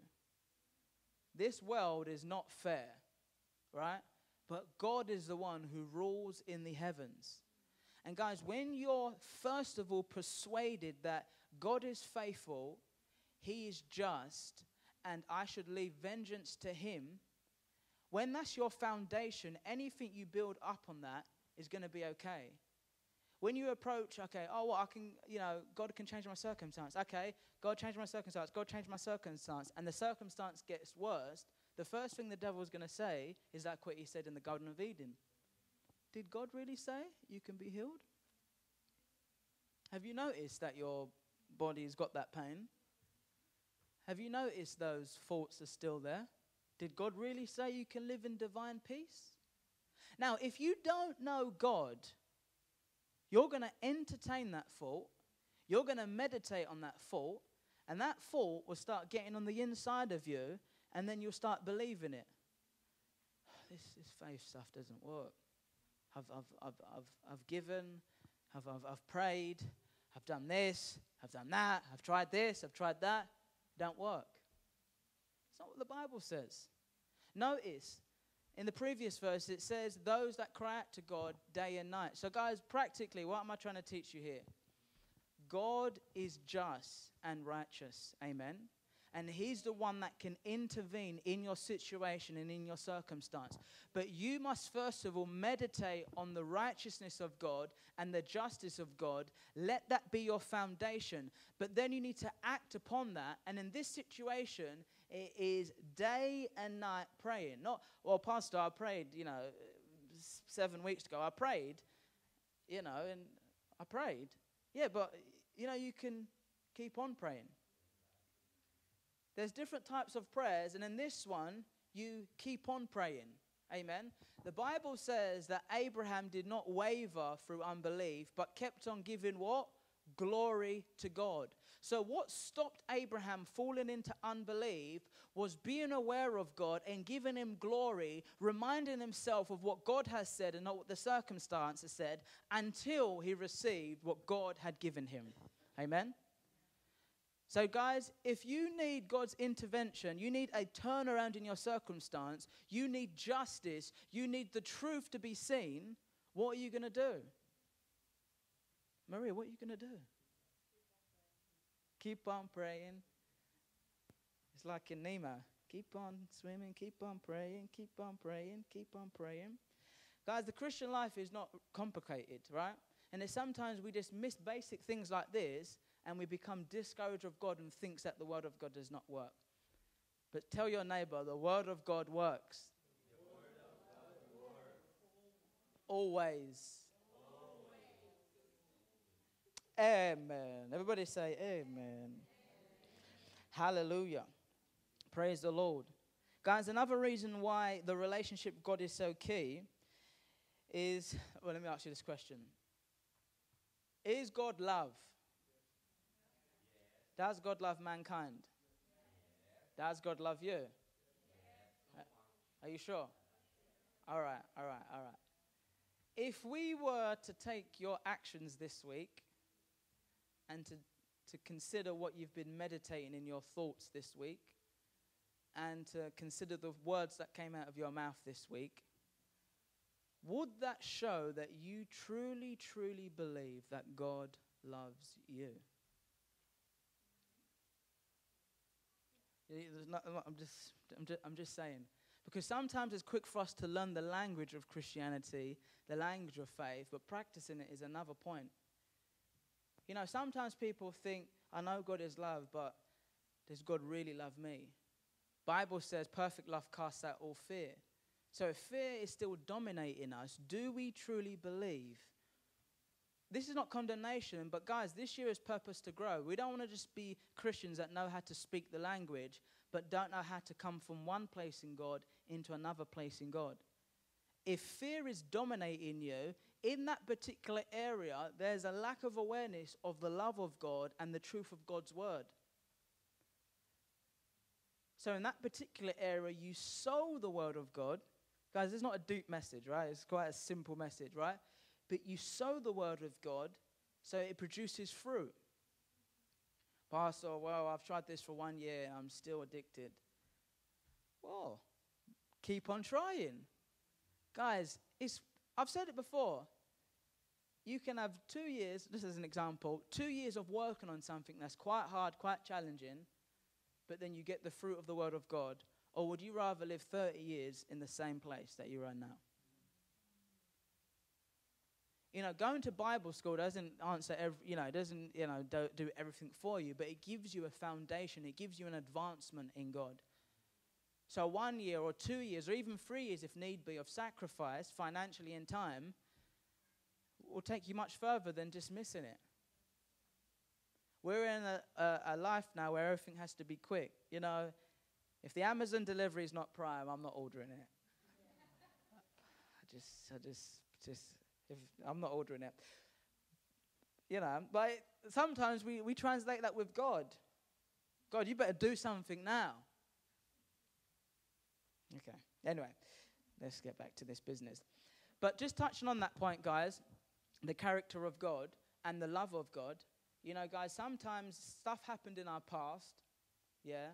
This world is not fair, right? But God is the one who rules in the heavens. And guys, when you're first of all persuaded that God is faithful, he is just, and I should leave vengeance to him, when that's your foundation, anything you build up on that is going to be okay. When you approach, okay, oh, well, I can, you know, God can change my circumstance. Okay, God changed my circumstance. God changed my circumstance. And the circumstance gets worse. The first thing the devil is going to say is that what he said in the Garden of Eden. Did God really say you can be healed? Have you noticed that your body's got that pain? Have you noticed those thoughts are still there? Did God really say you can live in divine peace? Now, if you don't know God, you're going to entertain that thought. You're going to meditate on that thought. And that thought will start getting on the inside of you. And then you'll start believing it. This, this faith stuff doesn't work. I've, I've, I've, I've, I've given. I've, I've, I've prayed. I've done this. I've done that. I've tried this. I've tried that. Don't work. It's not what the Bible says. Notice, in the previous verse, it says, those that cry out to God day and night. So guys, practically, what am I trying to teach you here? God is just and righteous. Amen. And he's the one that can intervene in your situation and in your circumstance. But you must first of all meditate on the righteousness of God and the justice of God. Let that be your foundation. But then you need to act upon that. And in this situation, it is day and night praying. Not, well, Pastor, I prayed, you know, seven weeks ago. I prayed, you know, and I prayed. Yeah, but, you know, you can keep on praying. There's different types of prayers, and in this one, you keep on praying. Amen. The Bible says that Abraham did not waver through unbelief, but kept on giving what? Glory to God. So what stopped Abraham falling into unbelief was being aware of God and giving him glory, reminding himself of what God has said and not what the circumstances said, until he received what God had given him. Amen. So guys, if you need God's intervention, you need a turnaround in your circumstance, you need justice, you need the truth to be seen, what are you going to do? Maria, what are you going to do? Keep on praying. It's like in Nemo. Keep on swimming, keep on praying, keep on praying, keep on praying. Guys, the Christian life is not complicated, right? And it's sometimes we just miss basic things like this, and we become discouraged of God and thinks that the word of God does not work. But tell your neighbor, the word of God works. The word of God works. Always. Always. Amen. Everybody say amen. Amen. Hallelujah. Praise the Lord. Guys, another reason why the relationship with God is so key is, well, let me ask you this question. Is God love? Does God love mankind? Does God love you? Uh, are you sure? All right, all right, all right. If we were to take your actions this week and to, to consider what you've been meditating in your thoughts this week and to consider the words that came out of your mouth this week, would that show that you truly, truly believe that God loves you? There's not, I'm just, I'm just, I'm just saying, because sometimes it's quick for us to learn the language of Christianity, the language of faith, but practicing it is another point. You know, sometimes people think, I know God is love, but does God really love me? Bible says perfect love casts out all fear. So if fear is still dominating us, do we truly believe? This is not condemnation, but guys, this year is purpose to grow. We don't want to just be Christians that know how to speak the language, but don't know how to come from one place in God into another place in God. If fear is dominating you, in that particular area, there's a lack of awareness of the love of God and the truth of God's word. So in that particular area, you sow the word of God. Guys, it's not a deep message, right? It's quite a simple message, right? But you sow the word of God so it produces fruit. Pastor, well, I've tried this for one year and I'm still addicted. Well, keep on trying. Guys, it's, I've said it before. You can have two years, this is an example, two years of working on something that's quite hard, quite challenging, but then you get the fruit of the word of God. Or would you rather live thirty years in the same place that you are now? You know, going to Bible school doesn't answer every, you know, doesn't, you know, do, do everything for you, but it gives you a foundation. It gives you an advancement in God. So one year or two years or even three years, if need be, of sacrifice financially and time will take you much further than just missing it. We're in a, a, a life now where everything has to be quick. You know, if the Amazon delivery is not Prime, I'm not ordering it. I just, I just, just, if I'm not ordering it. You know, but sometimes we, we translate that with God. God, you better do something now. Okay, anyway, let's get back to this business. But just touching on that point, guys, the character of God and the love of God. You know, guys, sometimes stuff happened in our past, yeah.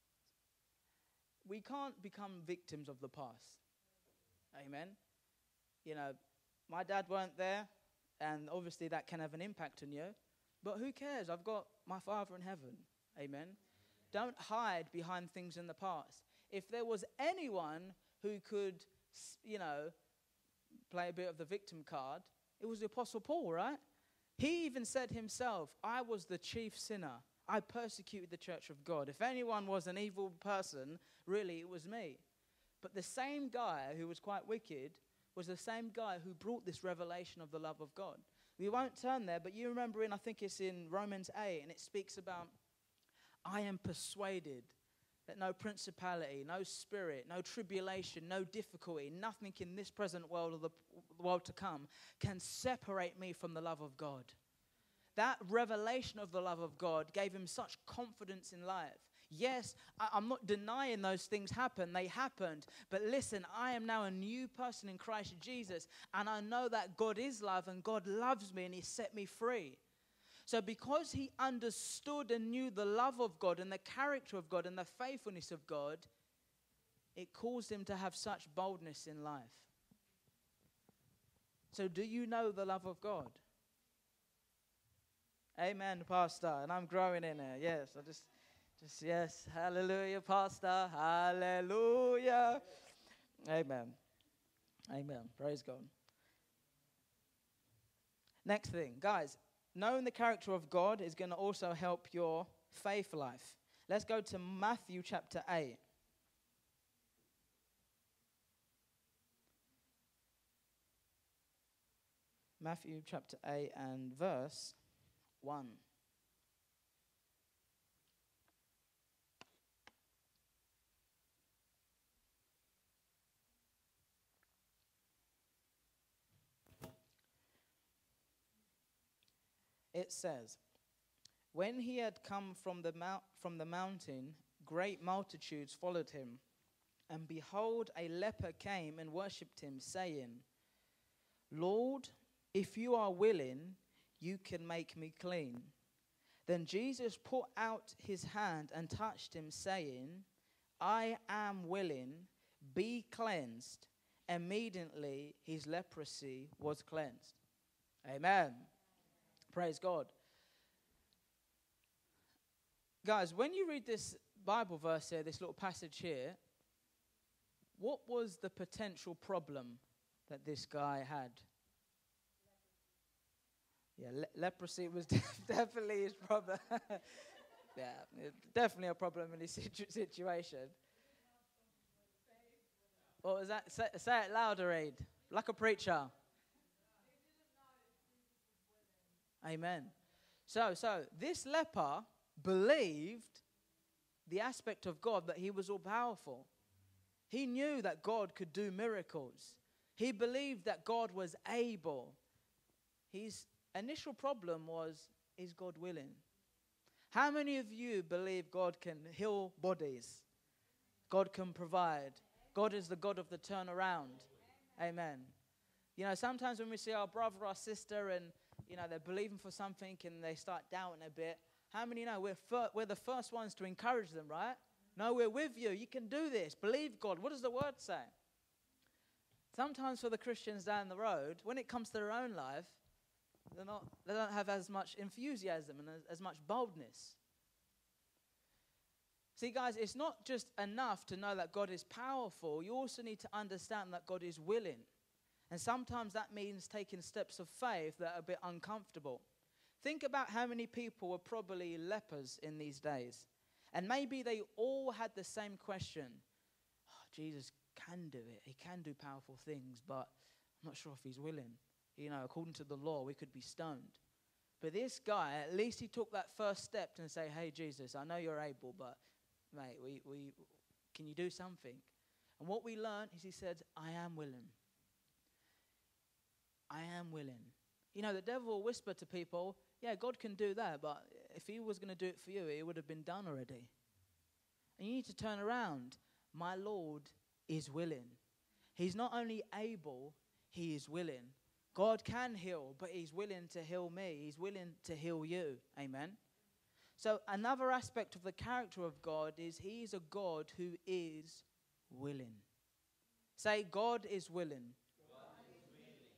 We can't become victims of the past. Amen. You know, my dad weren't there, and obviously that can have an impact on you. But who cares? I've got my Father in heaven. Amen. Don't hide behind things in the past. If there was anyone who could, you know, play a bit of the victim card, it was the Apostle Paul, right? He even said himself, I was the chief sinner. I persecuted the church of God. If anyone was an evil person, really it was me. But the same guy who was quite wicked was the same guy who brought this revelation of the love of God. We won't turn there, but you remember in, I think it's in Romans eight, and it speaks about, I am persuaded that no principality, no spirit, no tribulation, no difficulty, nothing in this present world or the world to come can separate me from the love of God. That revelation of the love of God gave him such confidence in life. Yes, I, I'm not denying those things happened. They happened. But listen, I am now a new person in Christ Jesus. And I know that God is love and God loves me and he set me free. So because he understood and knew the love of God and the character of God and the faithfulness of God, it caused him to have such boldness in life. So do you know the love of God? Amen, Pastor. And I'm growing in it. Yes, I just, just yes. Hallelujah, Pastor. Hallelujah. Amen. Amen. Praise God. Next thing, guys. Knowing the character of God is going to also help your faith life. Let's go to Matthew chapter eight. Matthew chapter eight and verse one. It says, when he had come from the mount, from the mountain, great multitudes followed him. And behold, a leper came and worshipped him, saying, Lord, if you are willing, you can make me clean. Then Jesus put out his hand and touched him, saying, I am willing, be cleansed. Immediately his leprosy was cleansed. Amen. Praise God. Guys, when you read this Bible verse here, this little passage here, what was the potential problem that this guy had? Yeah, le- leprosy was def- definitely his problem. Yeah, definitely a problem in this situ- situation. What was that? Say, say it louder, Aid. Like a preacher. Amen. So, so this leper believed the aspect of God that he was all powerful. He knew that God could do miracles. He believed that God was able. His initial problem was, is God willing? How many of you believe God can heal bodies? God can provide. God is the God of the turnaround. Amen. You know, sometimes when we see our brother or sister and, you know, they're believing for something and they start doubting a bit, how many know we're, fir- we're the first ones to encourage them, right? No, we're with you. You can do this. Believe God. What does the word say? Sometimes for the Christians down the road, when it comes to their own life, they're not, they don't have as much enthusiasm and as, as much boldness. See, guys, it's not just enough to know that God is powerful. You also need to understand that God is willing. And sometimes that means taking steps of faith that are a bit uncomfortable. Think about how many people were probably lepers in these days. And maybe they all had the same question. Oh, Jesus can do it. He can do powerful things, but I'm not sure if he's willing. You know, according to the law, we could be stoned. But this guy, at least he took that first step and say, hey, Jesus, I know you're able, but, mate, we, we, can you do something? And what we learned is he said, I am willing. I am willing. You know, the devil will whisper to people, yeah, God can do that, but if he was going to do it for you, it would have been done already. And you need to turn around. My Lord is willing. He's not only able, he is willing. God can heal, but he's willing to heal me. He's willing to heal you. Amen. So another aspect of the character of God is he is a God who is willing. Say, God is willing. God is willing.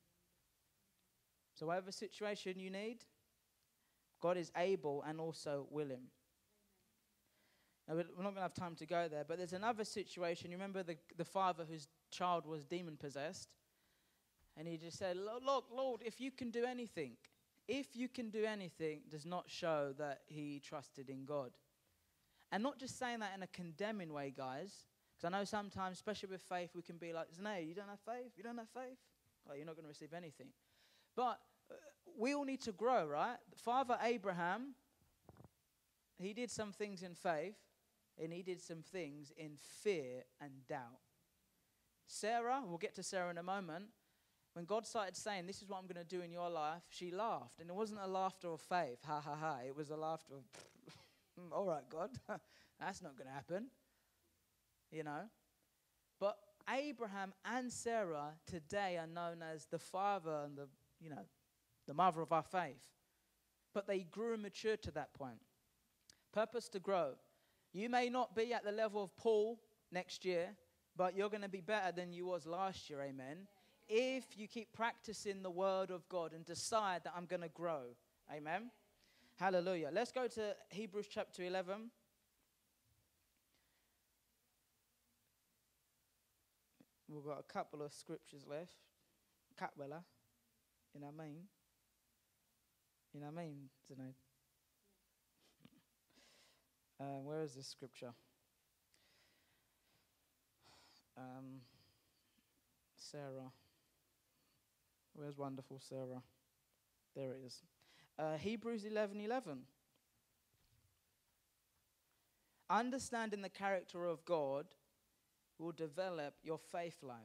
So whatever situation you need, God is able and also willing. Now, we're not going to have time to go there, but there's another situation. You remember the, the father whose child was demon-possessed? And he just said, look, Lord, if you can do anything, if you can do anything, does not show that he trusted in God. And not just saying that in a condemning way, guys, because I know sometimes, especially with faith, we can be like, Zane, you don't have faith? You don't have faith? Well, you're not going to receive anything. But uh, we all need to grow, right? Father Abraham, he did some things in faith, and he did some things in fear and doubt. Sarah, we'll get to Sarah in a moment. When God started saying, this is what I'm going to do in your life, she laughed. And it wasn't a laughter of faith, ha, ha, ha. It was a laughter of, all right, God, that's not going to happen. You know. But Abraham and Sarah today are known as the father and the, you know, the mother of our faith. But they grew and matured to that point. Purpose to grow. You may not be at the level of Paul next year, but you're going to be better than you was last year, amen, if you keep practicing the word of God and decide that I'm going to grow, amen. Hallelujah. Let's go to Hebrews chapter eleven. We've got a couple of scriptures left. Catwella. You know what I mean? You know what I mean, Zanaid? Uh, where is this scripture? Um, Sarah. Where's wonderful Sarah? There it is. Uh, Hebrews eleven eleven. Understanding the character of God will develop your faith life.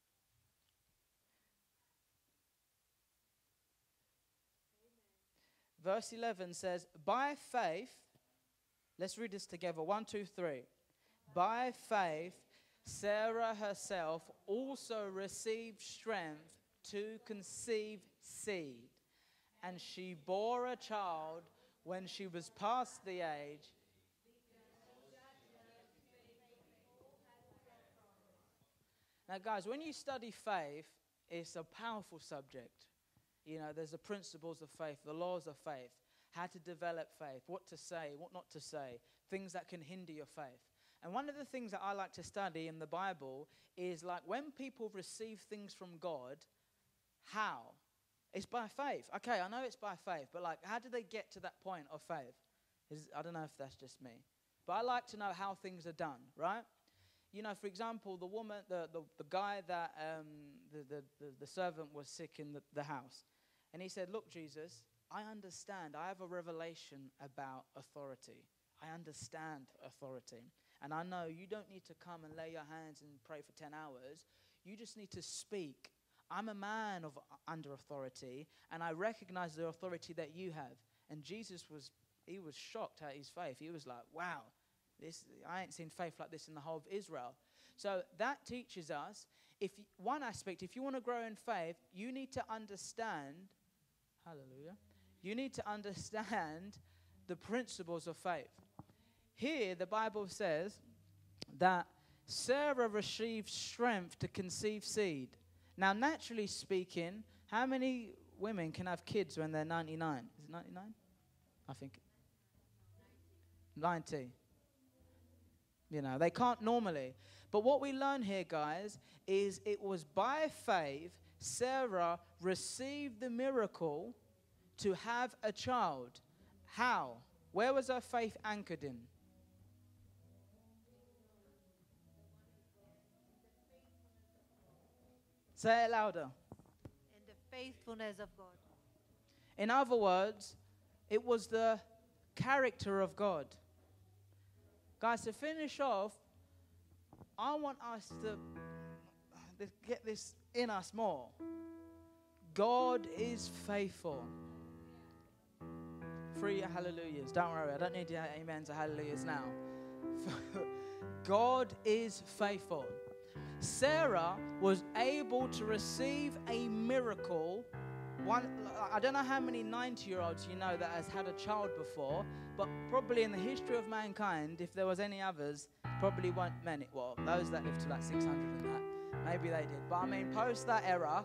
Amen. Verse eleven says, by faith, let's read this together. One, two, three. By faith, Sarah herself also received strength to conceive seed, and she bore a child when she was past the age. Now, guys, when you study faith, it's a powerful subject. You know, there's the principles of faith, the laws of faith, how to develop faith, what to say, what not to say, things that can hinder your faith. And one of the things that I like to study in the Bible is like when people receive things from God, how? It's by faith. Okay, I know it's by faith, but like how do they get to that point of faith? Is, I don't know if that's just me. But I like to know how things are done, right? You know, for example, the woman, the, the, the guy that, um, the, the, the, the servant was sick in the, the house. And he said, look, Jesus, I understand. I have a revelation about authority. I understand authority. And I know you don't need to come and lay your hands and pray for ten hours. You just need to speak. I'm a man of under authority, and I recognize the authority that you have. And Jesus was, he was shocked at his faith. He was like, wow, This, I ain't seen faith like this in the whole of Israel. So that teaches us, if you, one aspect, if you want to grow in faith, you need to understand, hallelujah, you need to understand the principles of faith. Here, the Bible says that Sarah received strength to conceive seed. Now, naturally speaking, how many women can have kids when they're ninety-nine? Is it ninety-nine? I think. ninety. You know, they can't normally. But what we learn here, guys, is it was by faith Sarah received the miracle to have a child. How? Where was her faith anchored in? Say it louder. In the faithfulness of God. In other words, it was the character of God. Guys, to finish off, I want us to get this in us more. God is faithful. Three hallelujahs. Don't worry, I don't need your amens or hallelujahs now. God is faithful. Sarah was able to receive a miracle. One, I don't know how many ninety-year-olds you know that has had a child before, but probably in the history of mankind, if there was any others, probably weren't many. Well, those that lived to like six hundred and that, maybe they did. But I mean, post that era,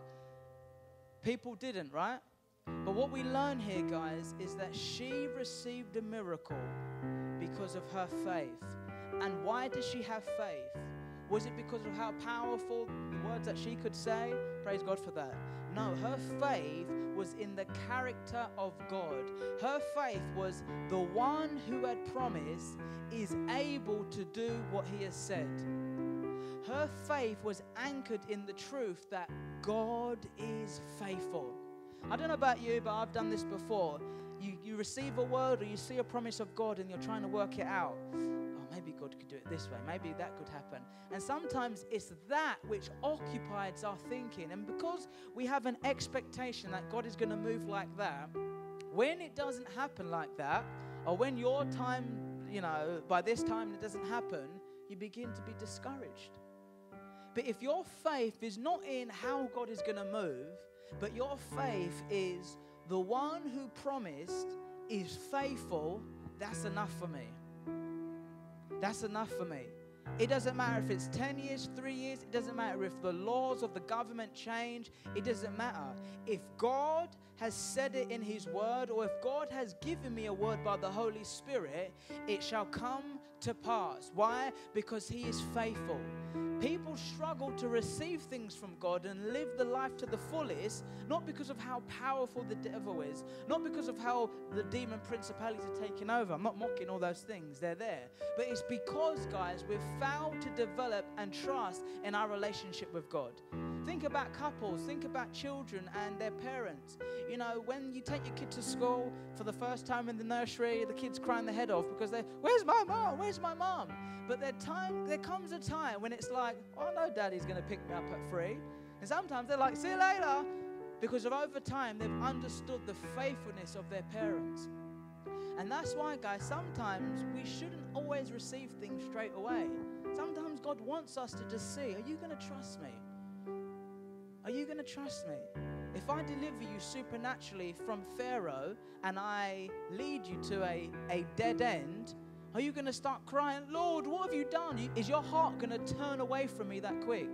people didn't, right? But what we learn here, guys, is that she received a miracle because of her faith. And why did she have faith? Was it because of how powerful the words that she could say? Praise God for that. No, her faith was in the character of God. Her faith was the one who had promised is able to do what he has said. Her faith was anchored in the truth that God is faithful. I don't know about you, but I've done this before. You, you receive a word or you see a promise of God and you're trying to work it out. Maybe God could do it this way. Maybe that could happen. And sometimes it's that which occupies our thinking. And because we have an expectation that God is going to move like that, when it doesn't happen like that, or when your time, you know, by this time it doesn't happen, you begin to be discouraged. But if your faith is not in how God is going to move, but your faith is the one who promised is faithful, that's enough for me. That's enough for me. It doesn't matter if it's ten years, three years. It doesn't matter if the laws of the government change. It doesn't matter. If God has said it in his word, or if God has given me a word by the Holy Spirit, it shall come to pass. Why? Because he is faithful. People struggle to receive things from God and live the life to the fullest, not because of how powerful the devil is, not because of how the demon principalities are taking over. I'm not mocking all those things. They're there. But it's because, guys, we've failed to develop and trust in our relationship with God. Think about couples. Think about children and their parents. You know, when you take your kid to school for the first time in the nursery, the kid's crying their head off because they're, where's my mom? Where's my mom? But there, time, there comes a time when it's like, oh, no, daddy's going to pick me up at three. And sometimes they're like, see you later. Because of over time, they've understood the faithfulness of their parents. And that's why, guys, sometimes we shouldn't always receive things straight away. Sometimes God wants us to just see, are you going to trust me? Are you going to trust me? If I deliver you supernaturally from Pharaoh and I lead you to a, a dead end, are you going to start crying, Lord, what have you done? Is your heart going to turn away from me that quick?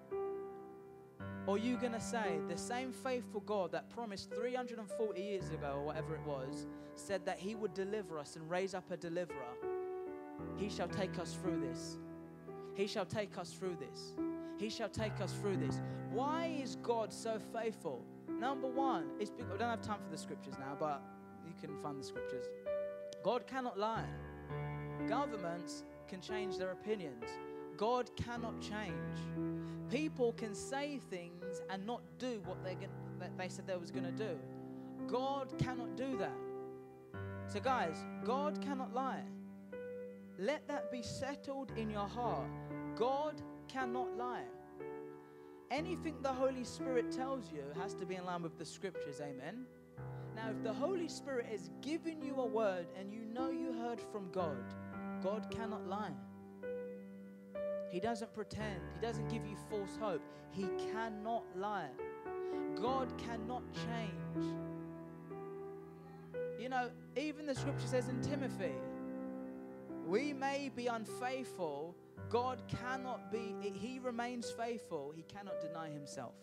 Or are you going to say, the same faithful God that promised three hundred forty years ago, or whatever it was, said that he would deliver us and raise up a deliverer. He shall take us through this. He shall take us through this. He shall take us through this. Why is God so faithful? Number one, it's because, I don't have time for the scriptures now, but you can find the scriptures. God cannot lie. Governments can change their opinions. God cannot change. People can say things and not do what they that they said they was going to do. God cannot do that. So guys, God cannot lie. Let that be settled in your heart. God cannot lie. Anything the Holy Spirit tells you has to be in line with the scriptures, amen? Now, if the Holy Spirit has given you a word and you know you heard from God, God cannot lie. He doesn't pretend. He doesn't give you false hope. He cannot lie. God cannot change. You know, even the scripture says in Timothy, we may be unfaithful. God cannot be, he remains faithful. He cannot deny himself.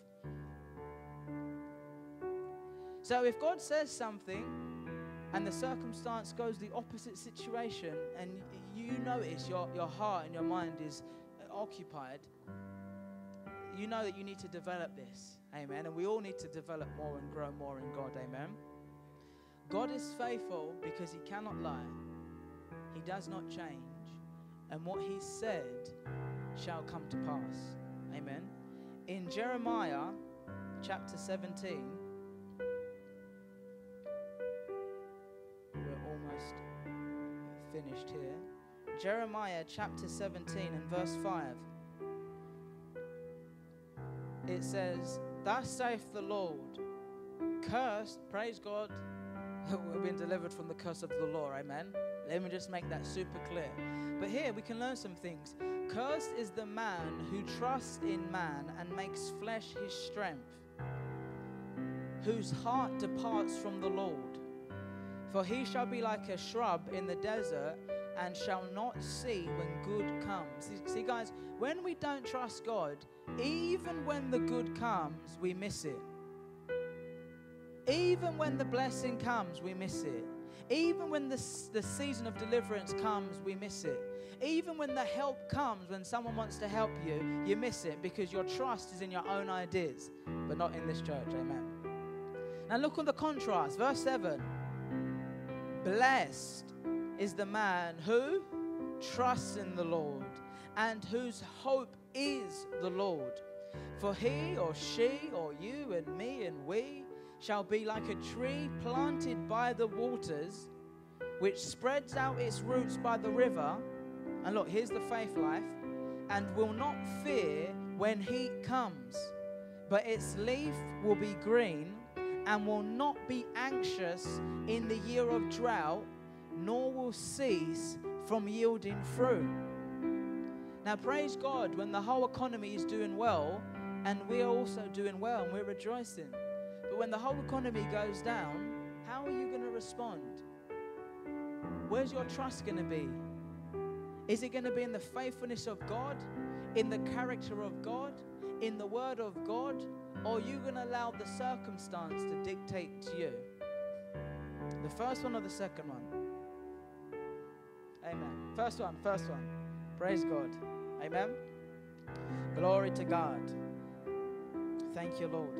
So if God says something and the circumstance goes the opposite situation, and you notice your, your heart and your mind is occupied, you know that you need to develop this. Amen. And we all need to develop more and grow more in God. Amen. God is faithful because he cannot lie. He does not change. And what he said shall come to pass. Amen. In Jeremiah chapter seventeen, we're almost finished here. Jeremiah chapter seventeen and verse five. It says, thus saith the Lord, cursed, praise God, we've been delivered from the curse of the law, amen. Let me just make that super clear. But here we can learn some things. Cursed is the man who trusts in man and makes flesh his strength, whose heart departs from the Lord. For he shall be like a shrub in the desert and shall not see when good comes. See, see guys, when we don't trust God, even when the good comes, we miss it. Even when the blessing comes, we miss it. Even when the, the season of deliverance comes, we miss it. Even when the help comes, when someone wants to help you, you miss it because your trust is in your own ideas, but not in this church. Amen. Now look at the contrast. Verse seven. Blessed is the man who trusts in the Lord and whose hope is the Lord. For he or she or you and me and we shall be like a tree planted by the waters, which spreads out its roots by the river. And look, here's the faith life. And will not fear when heat comes, but its leaf will be green and will not be anxious in the year of drought, nor will cease from yielding fruit. Now, praise God when the whole economy is doing well and we're also doing well and we're rejoicing. But when the whole economy goes down, how are you going to respond? Where's your trust going to be? Is it going to be in the faithfulness of God, in the character of God, in the word of God, or are you going to allow the circumstance to dictate to you? The first one or the second one? Amen. First one, first one. Praise God. Amen. Glory to God. Thank you, Lord.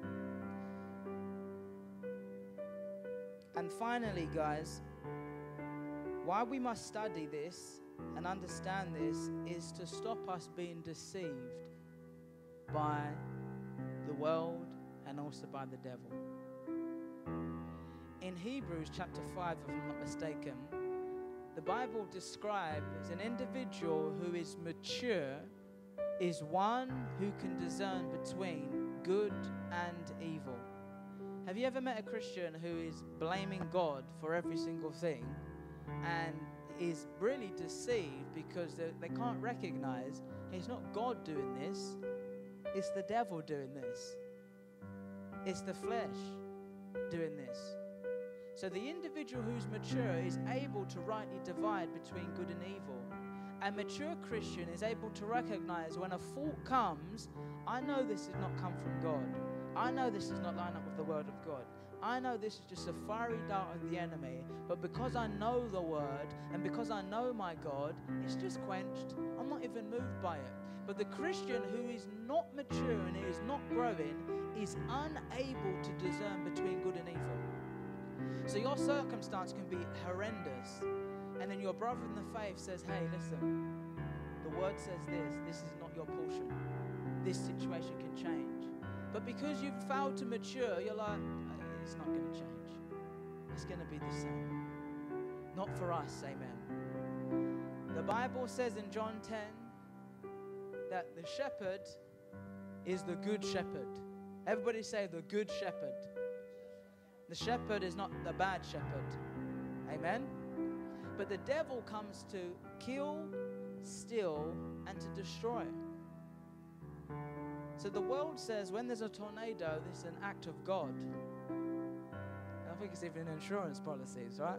And finally, guys, why we must study this and understand this is to stop us being deceived by the world and also by the devil. In Hebrews chapter five, if I'm not mistaken, the Bible describes an individual who is mature is one who can discern between good and evil. Have you ever met a Christian who is blaming God for every single thing and is really deceived because they, they can't recognize it's not God doing this, it's the devil doing this. It's the flesh doing this. So the individual who's mature is able to rightly divide between good and evil. A mature Christian is able to recognize when a fault comes, I know this has not come from God. I know this does not line up with the word of God. I know this is just a fiery dart of the enemy, but because I know the word and because I know my God, it's just quenched. I'm not even moved by it. But the Christian who is not mature and is not growing is unable to discern between good and evil. So your circumstance can be horrendous, and then your brother in the faith says, hey, listen, the word says this, this is not your portion. This situation can change. But because you've failed to mature, you're like, it's not going to change. It's going to be the same. Not for us, amen. The Bible says in John ten that the shepherd is the good shepherd. Everybody say the good shepherd. The shepherd is not the bad shepherd. Amen. But the devil comes to kill, steal, and to destroy. So the world says when there's a tornado, this is an act of God. I think it's even insurance policies, right?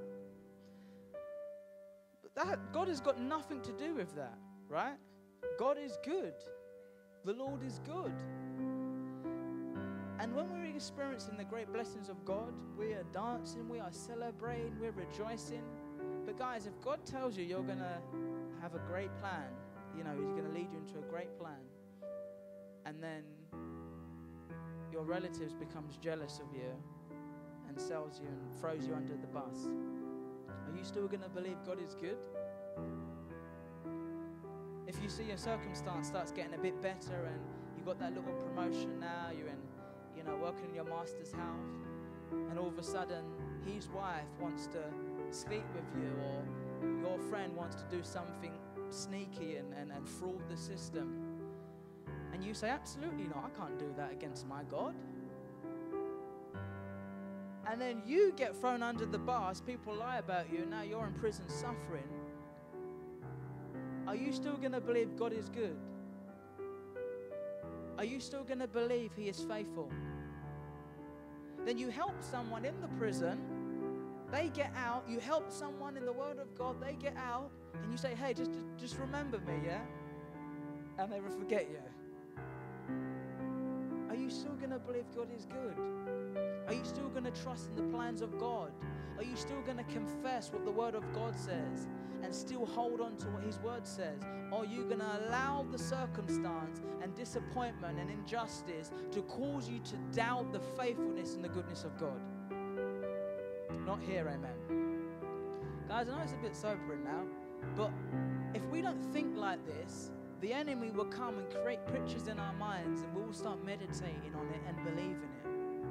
But that, God has got nothing to do with that, right? God is good. The Lord is good. And when we're experiencing the great blessings of God, we are dancing, we are celebrating, we're rejoicing. But guys, if God tells you you're going to have a great plan, you know, He's going to lead you into a great plan, and then your relatives becomes jealous of you and sells you and throws you under the bus, are you still going to believe God is good? If you see your circumstance starts getting a bit better and you got that little promotion now, you're in, you know, working in your master's house, and all of a sudden his wife wants to sleep with you, or your friend wants to do something sneaky and, and, and fraud the system, and you say, absolutely not, I can't do that against my God. And then you get thrown under the bus, people lie about you, and now you're in prison suffering. Are you still going to believe God is good? Are you still going to believe He is faithful? Then you help someone in the prison, they get out, you help someone in the Word of God, they get out, and you say, hey, just, just, just remember me, yeah? And they will forget you. Are you still going to believe God is good? Are you still going to trust in the plans of God? Are you still going to confess what the Word of God says and still hold on to what His Word says? Or are you going to allow the circumstance and disappointment and injustice to cause you to doubt the faithfulness and the goodness of God? Not here, amen. Guys, I know it's a bit sobering now, but if we don't think like this, the enemy will come and create pictures in our minds, and we will start meditating on it and believing it.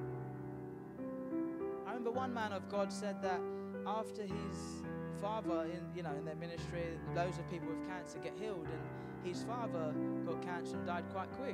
I remember one man of God said that after his father, in you know, in their ministry, loads of people with cancer get healed, and his father got cancer and died quite quick.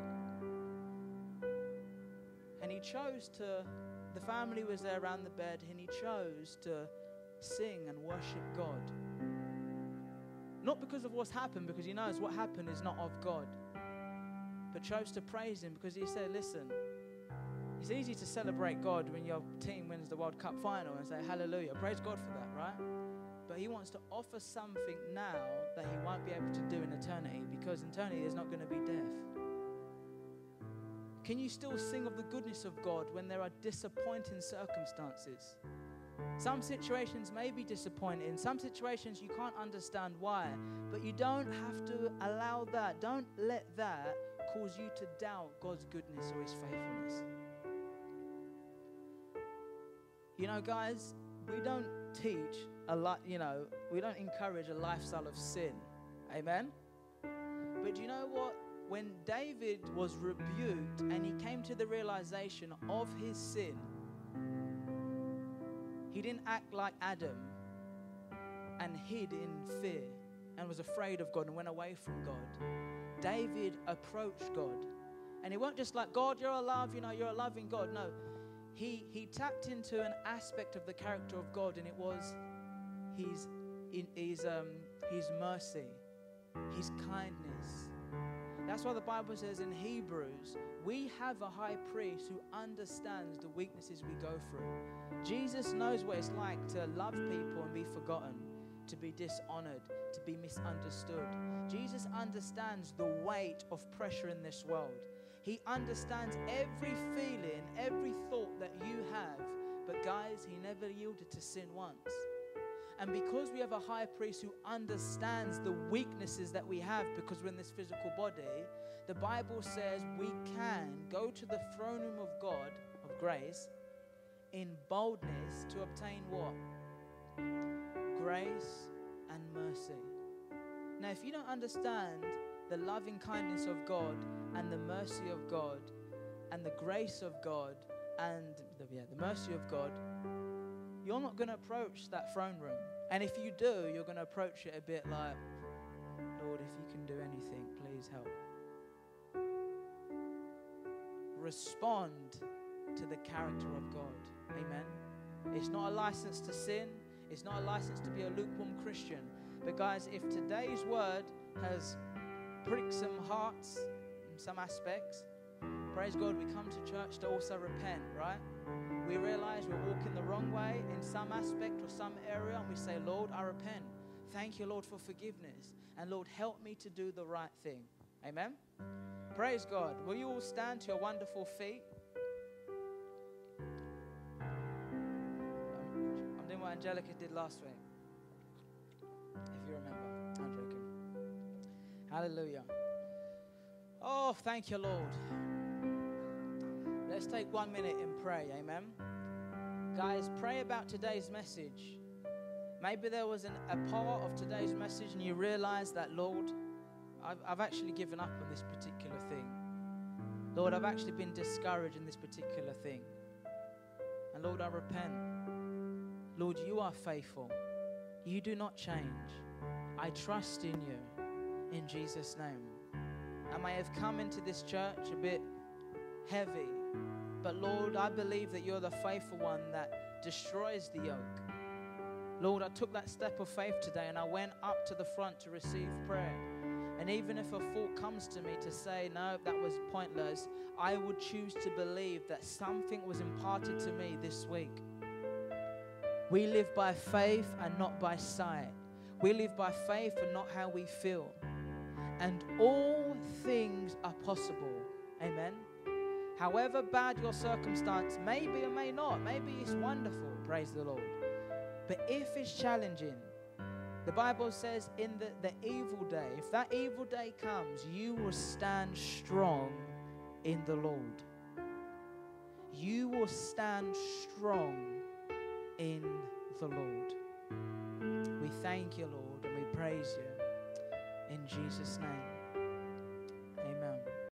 And he chose to, the family was there around the bed, and he chose to sing and worship God. Not because of what's happened, because he knows what happened is not of God, but chose to praise Him because he said, listen, it's easy to celebrate God when your team wins the World Cup final and say, hallelujah, praise God for that, right? But He wants to offer something now that He won't be able to do in eternity, because in eternity there's not going to be death. Can you still sing of the goodness of God when there are disappointing circumstances? Some situations may be disappointing. Some situations you can't understand why. But you don't have to allow that. Don't let that cause you to doubt God's goodness or His faithfulness. You know, guys, we don't teach a lot, you know, we don't encourage a lifestyle of sin. Amen? But do you know what? When David was rebuked and he came to the realization of his sin, he didn't act like Adam and hid in fear and was afraid of God and went away from God. David approached God. And he wasn't just like, God, you're a love, you know, you're a loving God. No, he, he tapped into an aspect of the character of God, and it was his, in, his, um, his mercy, His kindness. That's why the Bible says in Hebrews, we have a high priest who understands the weaknesses we go through. Jesus knows what it's like to love people and be forgotten, to be dishonored, to be misunderstood. Jesus understands the weight of pressure in this world. He understands every feeling, every thought that you have. But guys, He never yielded to sin once. And because we have a high priest who understands the weaknesses that we have because we're in this physical body, the Bible says we can go to the throne room of God, of grace, in boldness to obtain what? Grace and mercy. Now, if you don't understand the loving kindness of God and the mercy of God and the grace of God and the, yeah, the mercy of God, you're not going to approach that throne room. And if you do, you're going to approach it a bit like, Lord, if you can do anything, please help. Respond to the character of God. Amen. It's not a license to sin. It's not a license to be a lukewarm Christian. But guys, if today's word has pricked some hearts in some aspects, praise God, we come to church to also repent, right? We realize we're walking the wrong way in some aspect or some area, and we say, Lord, I repent. Thank you, Lord, for forgiveness. And Lord, help me to do the right thing. Amen? Praise God. Will you all stand to your wonderful feet? I'm doing what Angelica did last week. If you remember. I'm joking. Hallelujah. Oh, thank you, Lord. Let's take one minute and pray. Amen. Guys, pray about today's message. Maybe there was an, a part of today's message and you realize that, Lord, I've, I've actually given up on this particular thing. Lord, I've actually been discouraged in this particular thing. And Lord, I repent. Lord, you are faithful. You do not change. I trust in you. In Jesus' name. I may have come into this church a bit heavy, but Lord, I believe that you're the faithful one that destroys the yoke. Lord, I took that step of faith today and I went up to the front to receive prayer. And even if a thought comes to me to say, no, that was pointless, I would choose to believe that something was imparted to me this week. We live by faith and not by sight. We live by faith and not how we feel. And all things are possible. Amen. However bad your circumstance may be or may not, maybe it's wonderful, praise the Lord. But if it's challenging, the Bible says in the, the evil day, if that evil day comes, you will stand strong in the Lord. You will stand strong in the Lord. We thank you, Lord, and we praise you in Jesus' name.